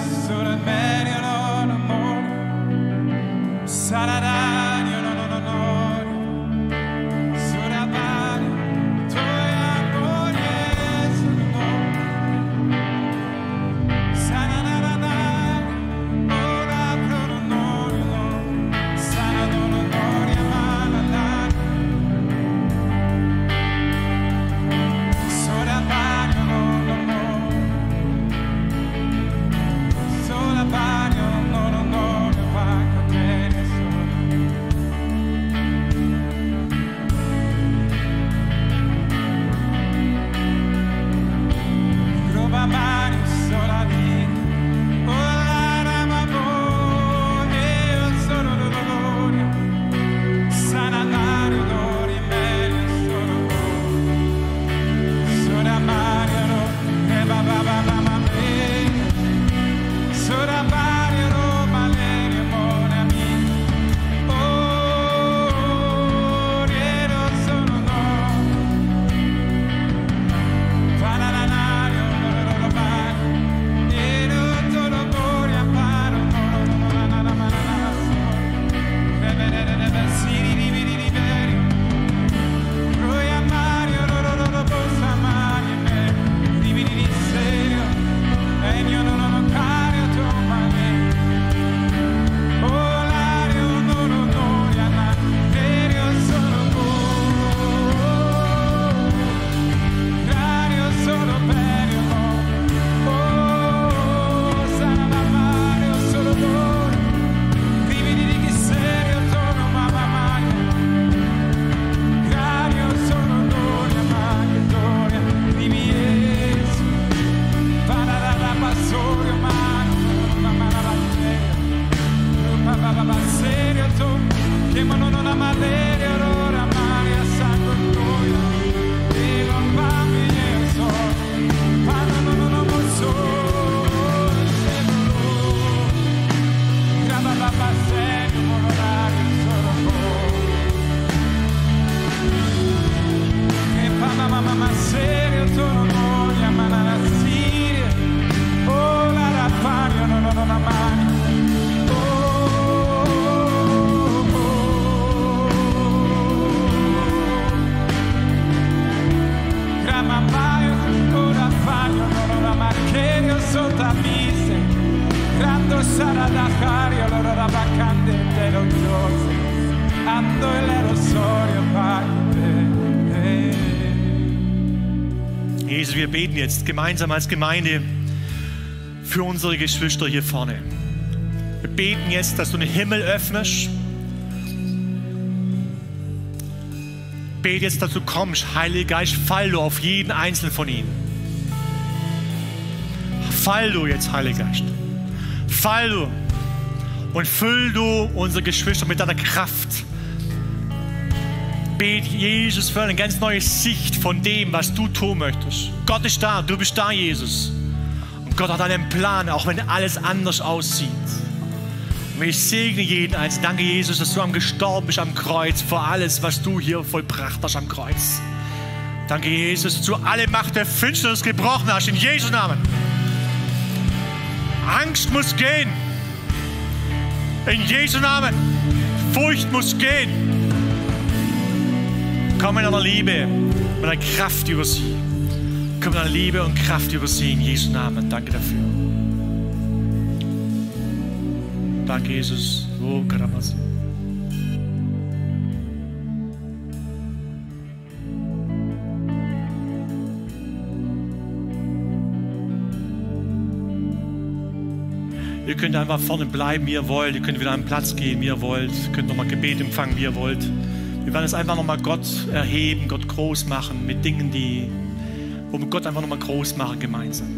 Jesus, wir beten jetzt gemeinsam als Gemeinde für unsere Geschwister hier vorne. Wir beten jetzt, dass du den Himmel öffnest. Bete jetzt, dass du kommst, Heiliger Geist, fall du auf jeden einzelnen von ihnen. Fall du jetzt, Heiliger Geist. Fall du und füll du unsere Geschwister mit deiner Kraft. Bete Jesus für eine ganz neue Sicht von dem, was du tun möchtest. Gott ist da, du bist da, Jesus. Und Gott hat einen Plan, auch wenn alles anders aussieht. Und ich segne jeden Einzelnen. Danke, Jesus, dass du gestorben bist am Kreuz für alles, was du hier vollbracht hast am Kreuz. Danke, Jesus, dass du alle Macht der Finsternis gebrochen hast, in Jesu Namen. Angst muss gehen. In Jesu Namen. Furcht muss gehen. Komm in deiner Liebe, mit deiner Kraft über sie. Komm in deiner Liebe und Kraft über sie in Jesu Namen. Danke dafür. Danke, Jesus. Oh, Karamasi. Ihr könnt einfach vorne bleiben, wie ihr wollt. Ihr könnt wieder an den Platz gehen, wie ihr wollt. Ihr könnt nochmal Gebet empfangen, wie ihr wollt. Wir werden es einfach nochmal Gott erheben, Gott groß machen mit Dingen, die wo wir Gott einfach nochmal groß machen gemeinsam.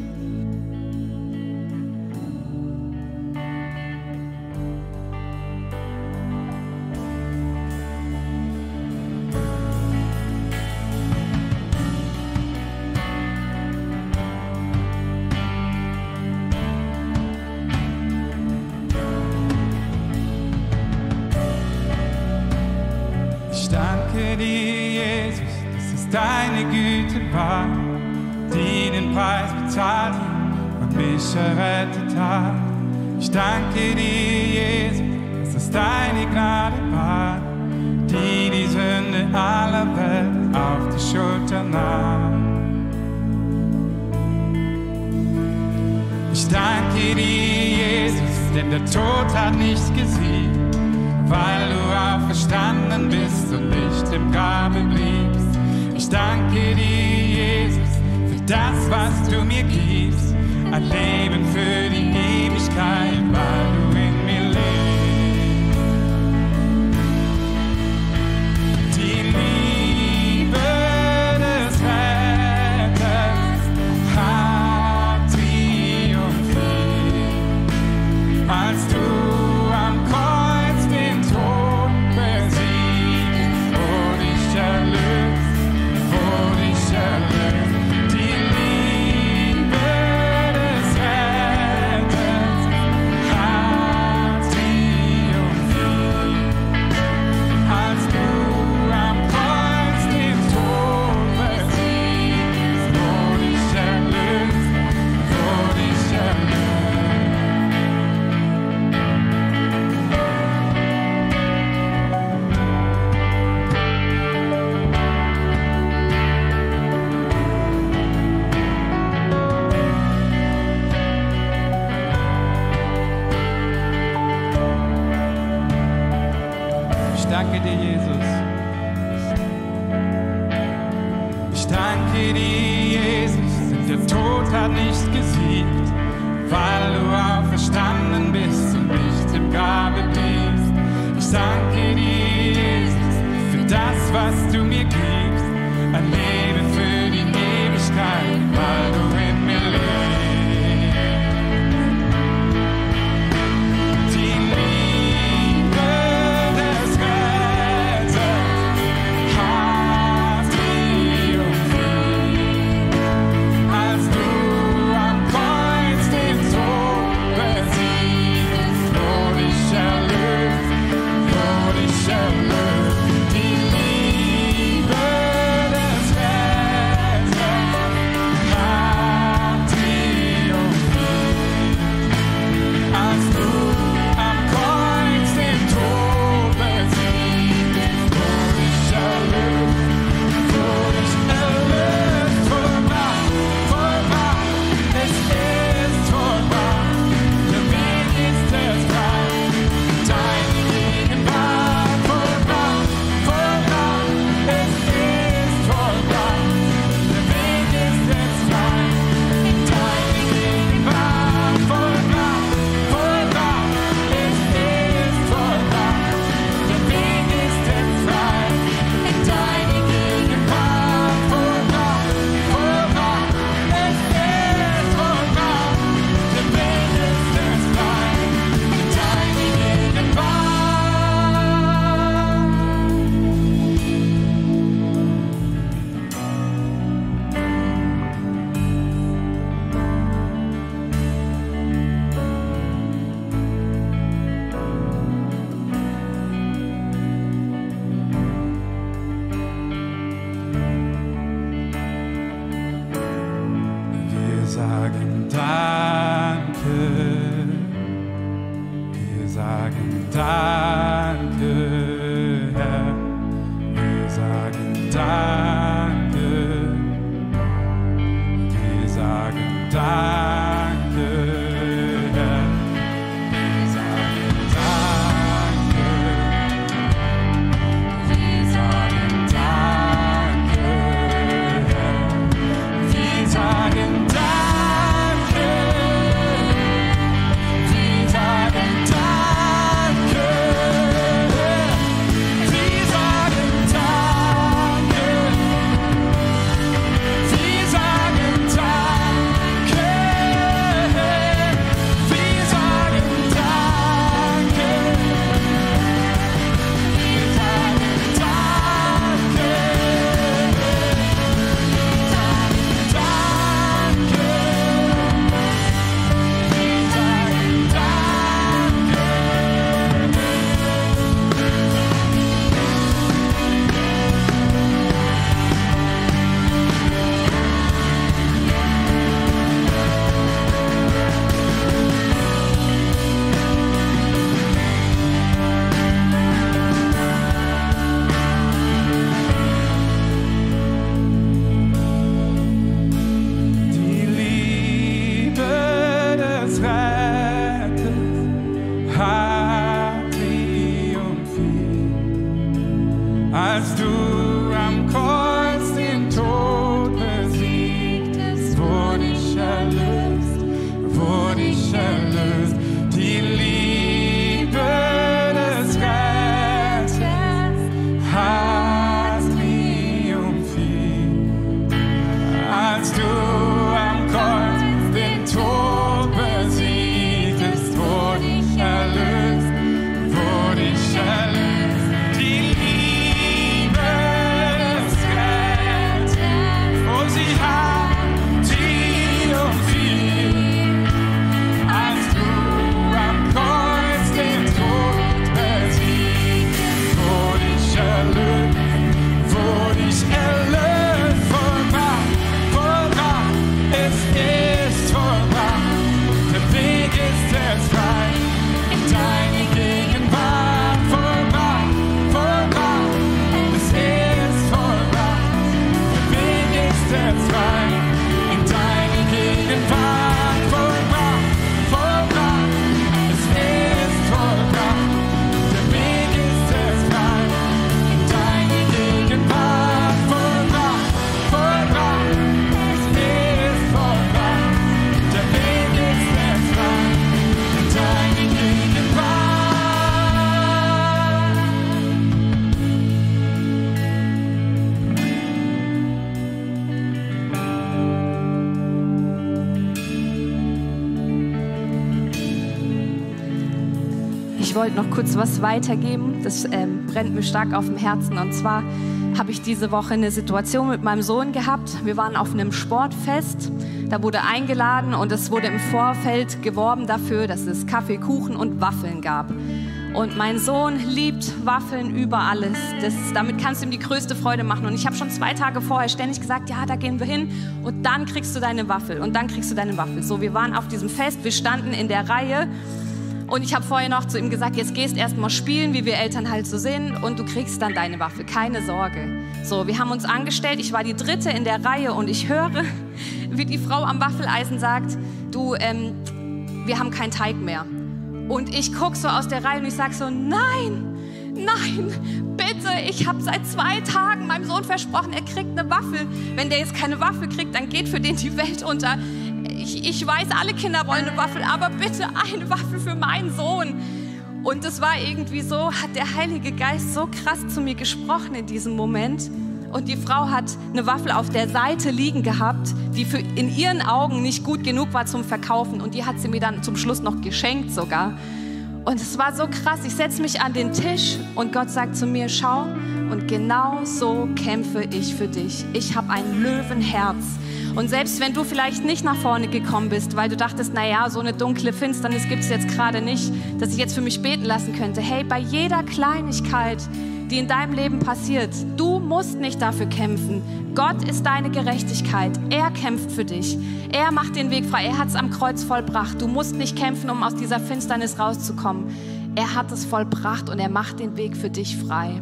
Deine Güte war, die den Preis bezahlt und mich errettet hat. Ich danke dir, Jesus, dass es deine Gnade war, die die Sünde aller Welt auf die Schulter nahm. Ich danke dir, Jesus, denn der Tod hat nicht gesiegt, weil du auferstanden bist und nicht im Grabe bliebst. Ich danke dir, Jesus, für das, was du mir gibst. Ein Leben für die Ewigkeit, weil du in mir lebst. Die Liebe des Retters hat triumphiert, als du am Kreuz den Tod besiegt, wurde ich erlöst. Die Liebe des Retters hat triumphiert, als du am Kreuz den Tod besiegt, wurde ich erlöst, wurde ich erlöst. Ich danke dir, Jesus. Ich danke dir, Jesus, denn der Tod hat nicht gesiegt, weil du auferstanden bist und nicht im Grabe bliebst. Ich danke dir, Jesus, für das, was du mir gibst, ein Leben für die Ewigkeit, weil du in mir lebst. Die Liebe des Retters hat triumphiert, als du am Kreuz den Tod besiegst, wurde ich erlöst, wurde ich erlöst. Die Liebe des Retters hat triumphiert, als du am Kreuz den Tod besiegst, wurde ich erlöst, wurde ich erlöst. Vollbracht, vollbracht, es ist vollbracht, der Weg ist es frei, deine Gegenwart. Vollbracht, vollbracht, es ist vollbracht, der Weg ist es frei, deine Gegenwart. Vollbracht, vollbracht, es ist vollbracht, der Weg ist es frei, deine Gegenwart. Vollbracht, vollbracht, es ist vollbracht, der Weg ist es frei, deine Wir sagen Danke, wir sagen Danke, Herr. Wir sagen Danke, wir sagen Danke, Herr. Wir sagen Danke, wir sagen Danke, Herr. Wir sagen Danke, wir sagen Danke, wir sagen Danke. Ich wollte noch kurz was weitergeben. Das brennt mir stark auf dem Herzen. Und zwar habe ich diese Woche eine Situation mit meinem Sohn gehabt. Wir waren auf einem Sportfest. Da wurde eingeladen und es wurde im Vorfeld geworben dafür, dass es Kaffee, Kuchen und Waffeln gab. Und mein Sohn liebt Waffeln über alles. Damit kannst du ihm die größte Freude machen. Und ich habe schon 2 Tage vorher ständig gesagt, ja, da gehen wir hin und dann kriegst du deine Waffel und dann kriegst du deine Waffel. So, wir waren auf diesem Fest, wir standen in der Reihe und ich habe vorher noch zu ihm gesagt, jetzt gehst erstmal spielen, wie wir Eltern halt so sind und du kriegst dann deine Waffel, keine Sorge. So, wir haben uns angestellt, ich war die 3. in der Reihe und ich höre, wie die Frau am Waffeleisen sagt, du, wir haben keinen Teig mehr. Und ich gucke so aus der Reihe und ich sage so, nein, bitte, ich habe seit 2 Tagen meinem Sohn versprochen, er kriegt eine Waffel. Wenn der jetzt keine Waffel kriegt, dann geht für den die Welt unter. Ich weiß, alle Kinder wollen eine Waffel, aber bitte eine Waffel für meinen Sohn. Und das war irgendwie so, hat der Heilige Geist so krass zu mir gesprochen in diesem Moment. Und die Frau hat eine Waffel auf der Seite liegen gehabt, die in ihren Augen nicht gut genug war zum Verkaufen. Und die hat sie mir dann zum Schluss noch geschenkt sogar. Und es war so krass. Ich setze mich an den Tisch und Gott sagt zu mir, schau, und genau so kämpfe ich für dich. Ich habe ein Löwenherz. Und selbst wenn du vielleicht nicht nach vorne gekommen bist, weil du dachtest, naja, so eine dunkle Finsternis gibt es jetzt gerade nicht, dass ich jetzt für mich beten lassen könnte. Hey, bei jeder Kleinigkeit, die in deinem Leben passiert, du musst nicht dafür kämpfen. Gott ist deine Gerechtigkeit. Er kämpft für dich. Er macht den Weg frei. Er hat es am Kreuz vollbracht. Du musst nicht kämpfen, um aus dieser Finsternis rauszukommen. Er hat es vollbracht und er macht den Weg für dich frei.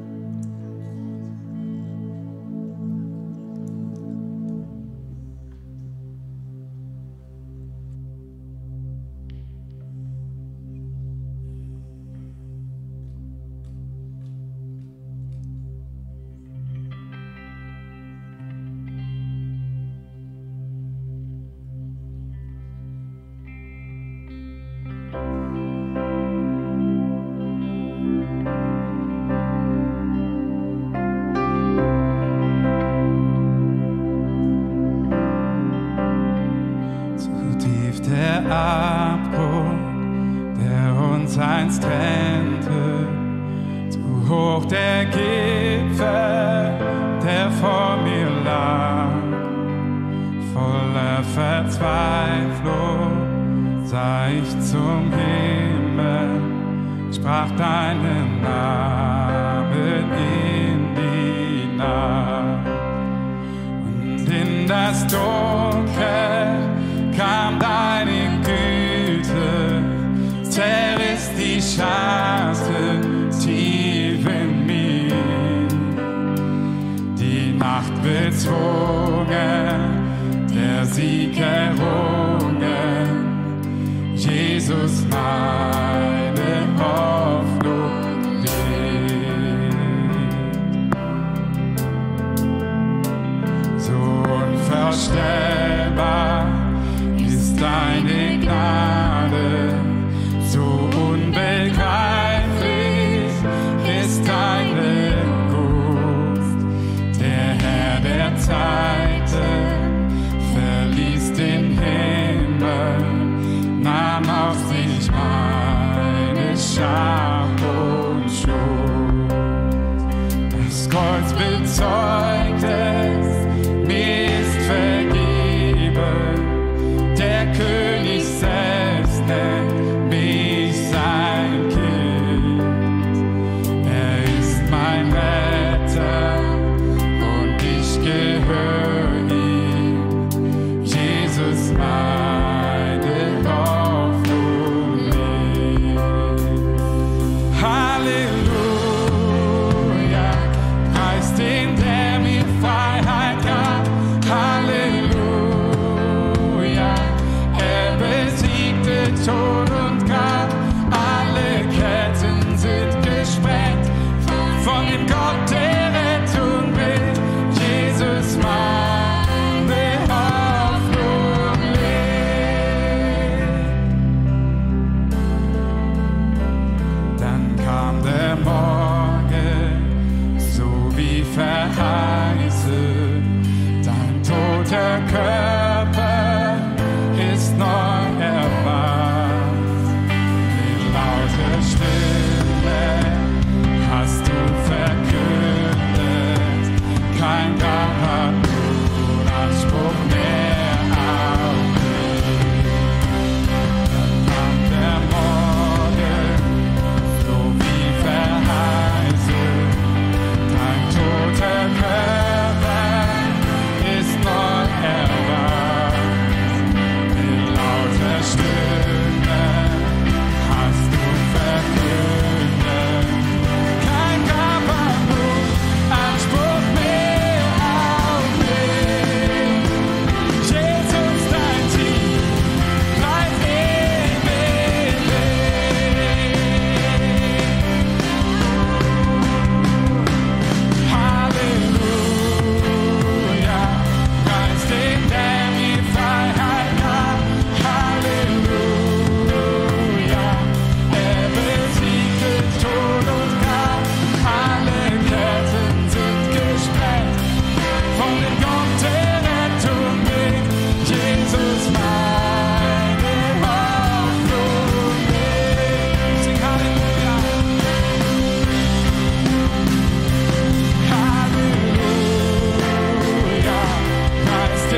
Abgrund, der uns einst trennte, zu hoch der Gipfel, der vor mir lag. Voller Verzweiflung sah ich zum Himmel, sprach deinen Namen in die Nacht. Und in das Dunkel kam deine Güte, zerriss die Schatten tief in mir. Die Nacht bezwungen, der Sieg errungen, Jesus meine Hoffnung lebt. So unvorstellbar ist deine Gnade, so unbegreiflich ist deine Gunst. Der Herr der Zeiten verließ den Himmel, nahm auf sich meine Scham und Schuld. Das Kreuz bezeugt es, mir ist vergeben. Der König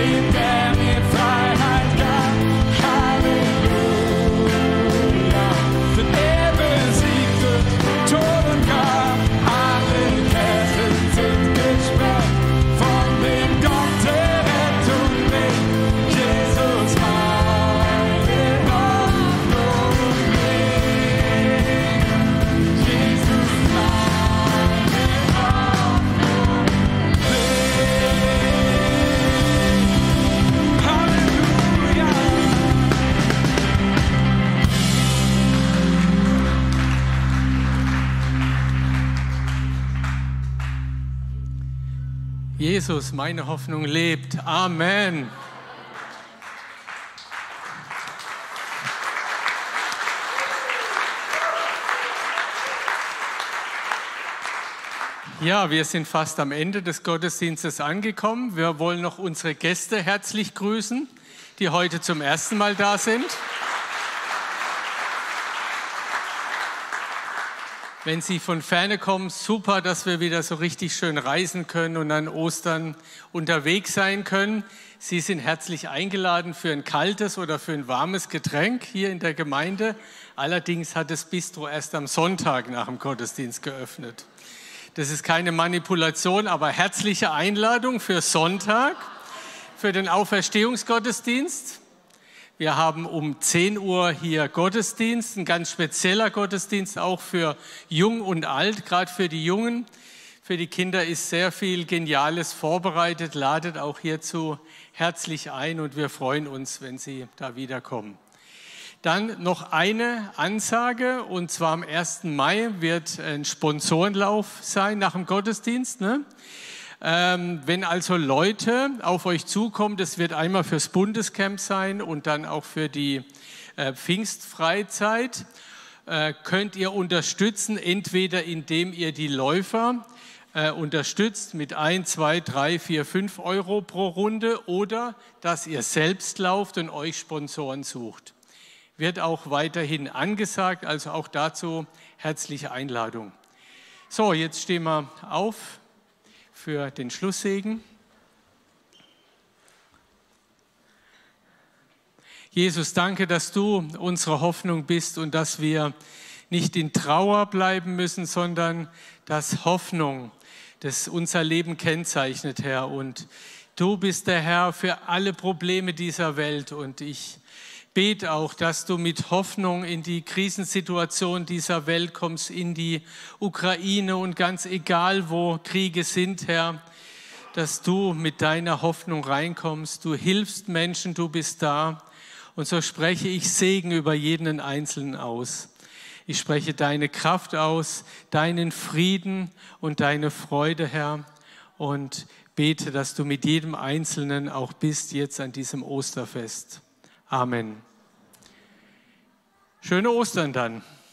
den, der mir Freiheit gab. Halleluja, denn er besiegte Tod und Grab. Alle Ketten sind gesperrt von dem Gott der Rettung lebt. Jesus, meine Hoffnung lebt. Jesus, meine Hoffnung lebt. Halleluja. Jesus, meine Hoffnung lebt. Amen. Ja, wir sind fast am Ende des Gottesdienstes angekommen. Wir wollen noch unsere Gäste herzlich grüßen, die heute zum ersten Mal da sind. Wenn Sie von Ferne kommen, super, dass wir wieder so richtig schön reisen können und an Ostern unterwegs sein können. Sie sind herzlich eingeladen für ein kaltes oder für ein warmes Getränk hier in der Gemeinde. Allerdings hat das Bistro erst am Sonntag nach dem Gottesdienst geöffnet. Das ist keine Manipulation, aber herzliche Einladung für Sonntag, für den Auferstehungsgottesdienst. Wir haben um 10 Uhr hier Gottesdienst, ein ganz spezieller Gottesdienst, auch für Jung und Alt, gerade für die Jungen. Für die Kinder ist sehr viel Geniales vorbereitet, ladet auch hierzu herzlich ein und wir freuen uns, wenn Sie da wiederkommen. Dann noch eine Ansage, und zwar am 1. Mai wird ein Sponsorenlauf sein nach dem Gottesdienst. Wenn also Leute auf euch zukommen, das wird einmal fürs Bundescamp sein und dann auch für die Pfingstfreizeit, könnt ihr unterstützen, entweder indem ihr die Läufer unterstützt mit 1, 2, 3, 4, 5 Euro pro Runde oder dass ihr selbst lauft und euch Sponsoren sucht. Wird auch weiterhin angesagt, also auch dazu herzliche Einladung. So, jetzt stehen wir auf für den Schlusssegen. Jesus, danke, dass du unsere Hoffnung bist und dass wir nicht in Trauer bleiben müssen, sondern dass Hoffnung, das unser Leben kennzeichnet, Herr. Und du bist der Herr für alle Probleme dieser Welt. Und ich bete auch, dass du mit Hoffnung in die Krisensituation dieser Welt kommst, in die Ukraine und ganz egal, wo Kriege sind, Herr, dass du mit deiner Hoffnung reinkommst. Du hilfst Menschen, du bist da. Und so spreche ich Segen über jeden Einzelnen aus. Ich spreche deine Kraft aus, deinen Frieden und deine Freude, Herr, und bete, dass du mit jedem Einzelnen auch bist jetzt an diesem Osterfest. Amen. Schöne Ostern dann.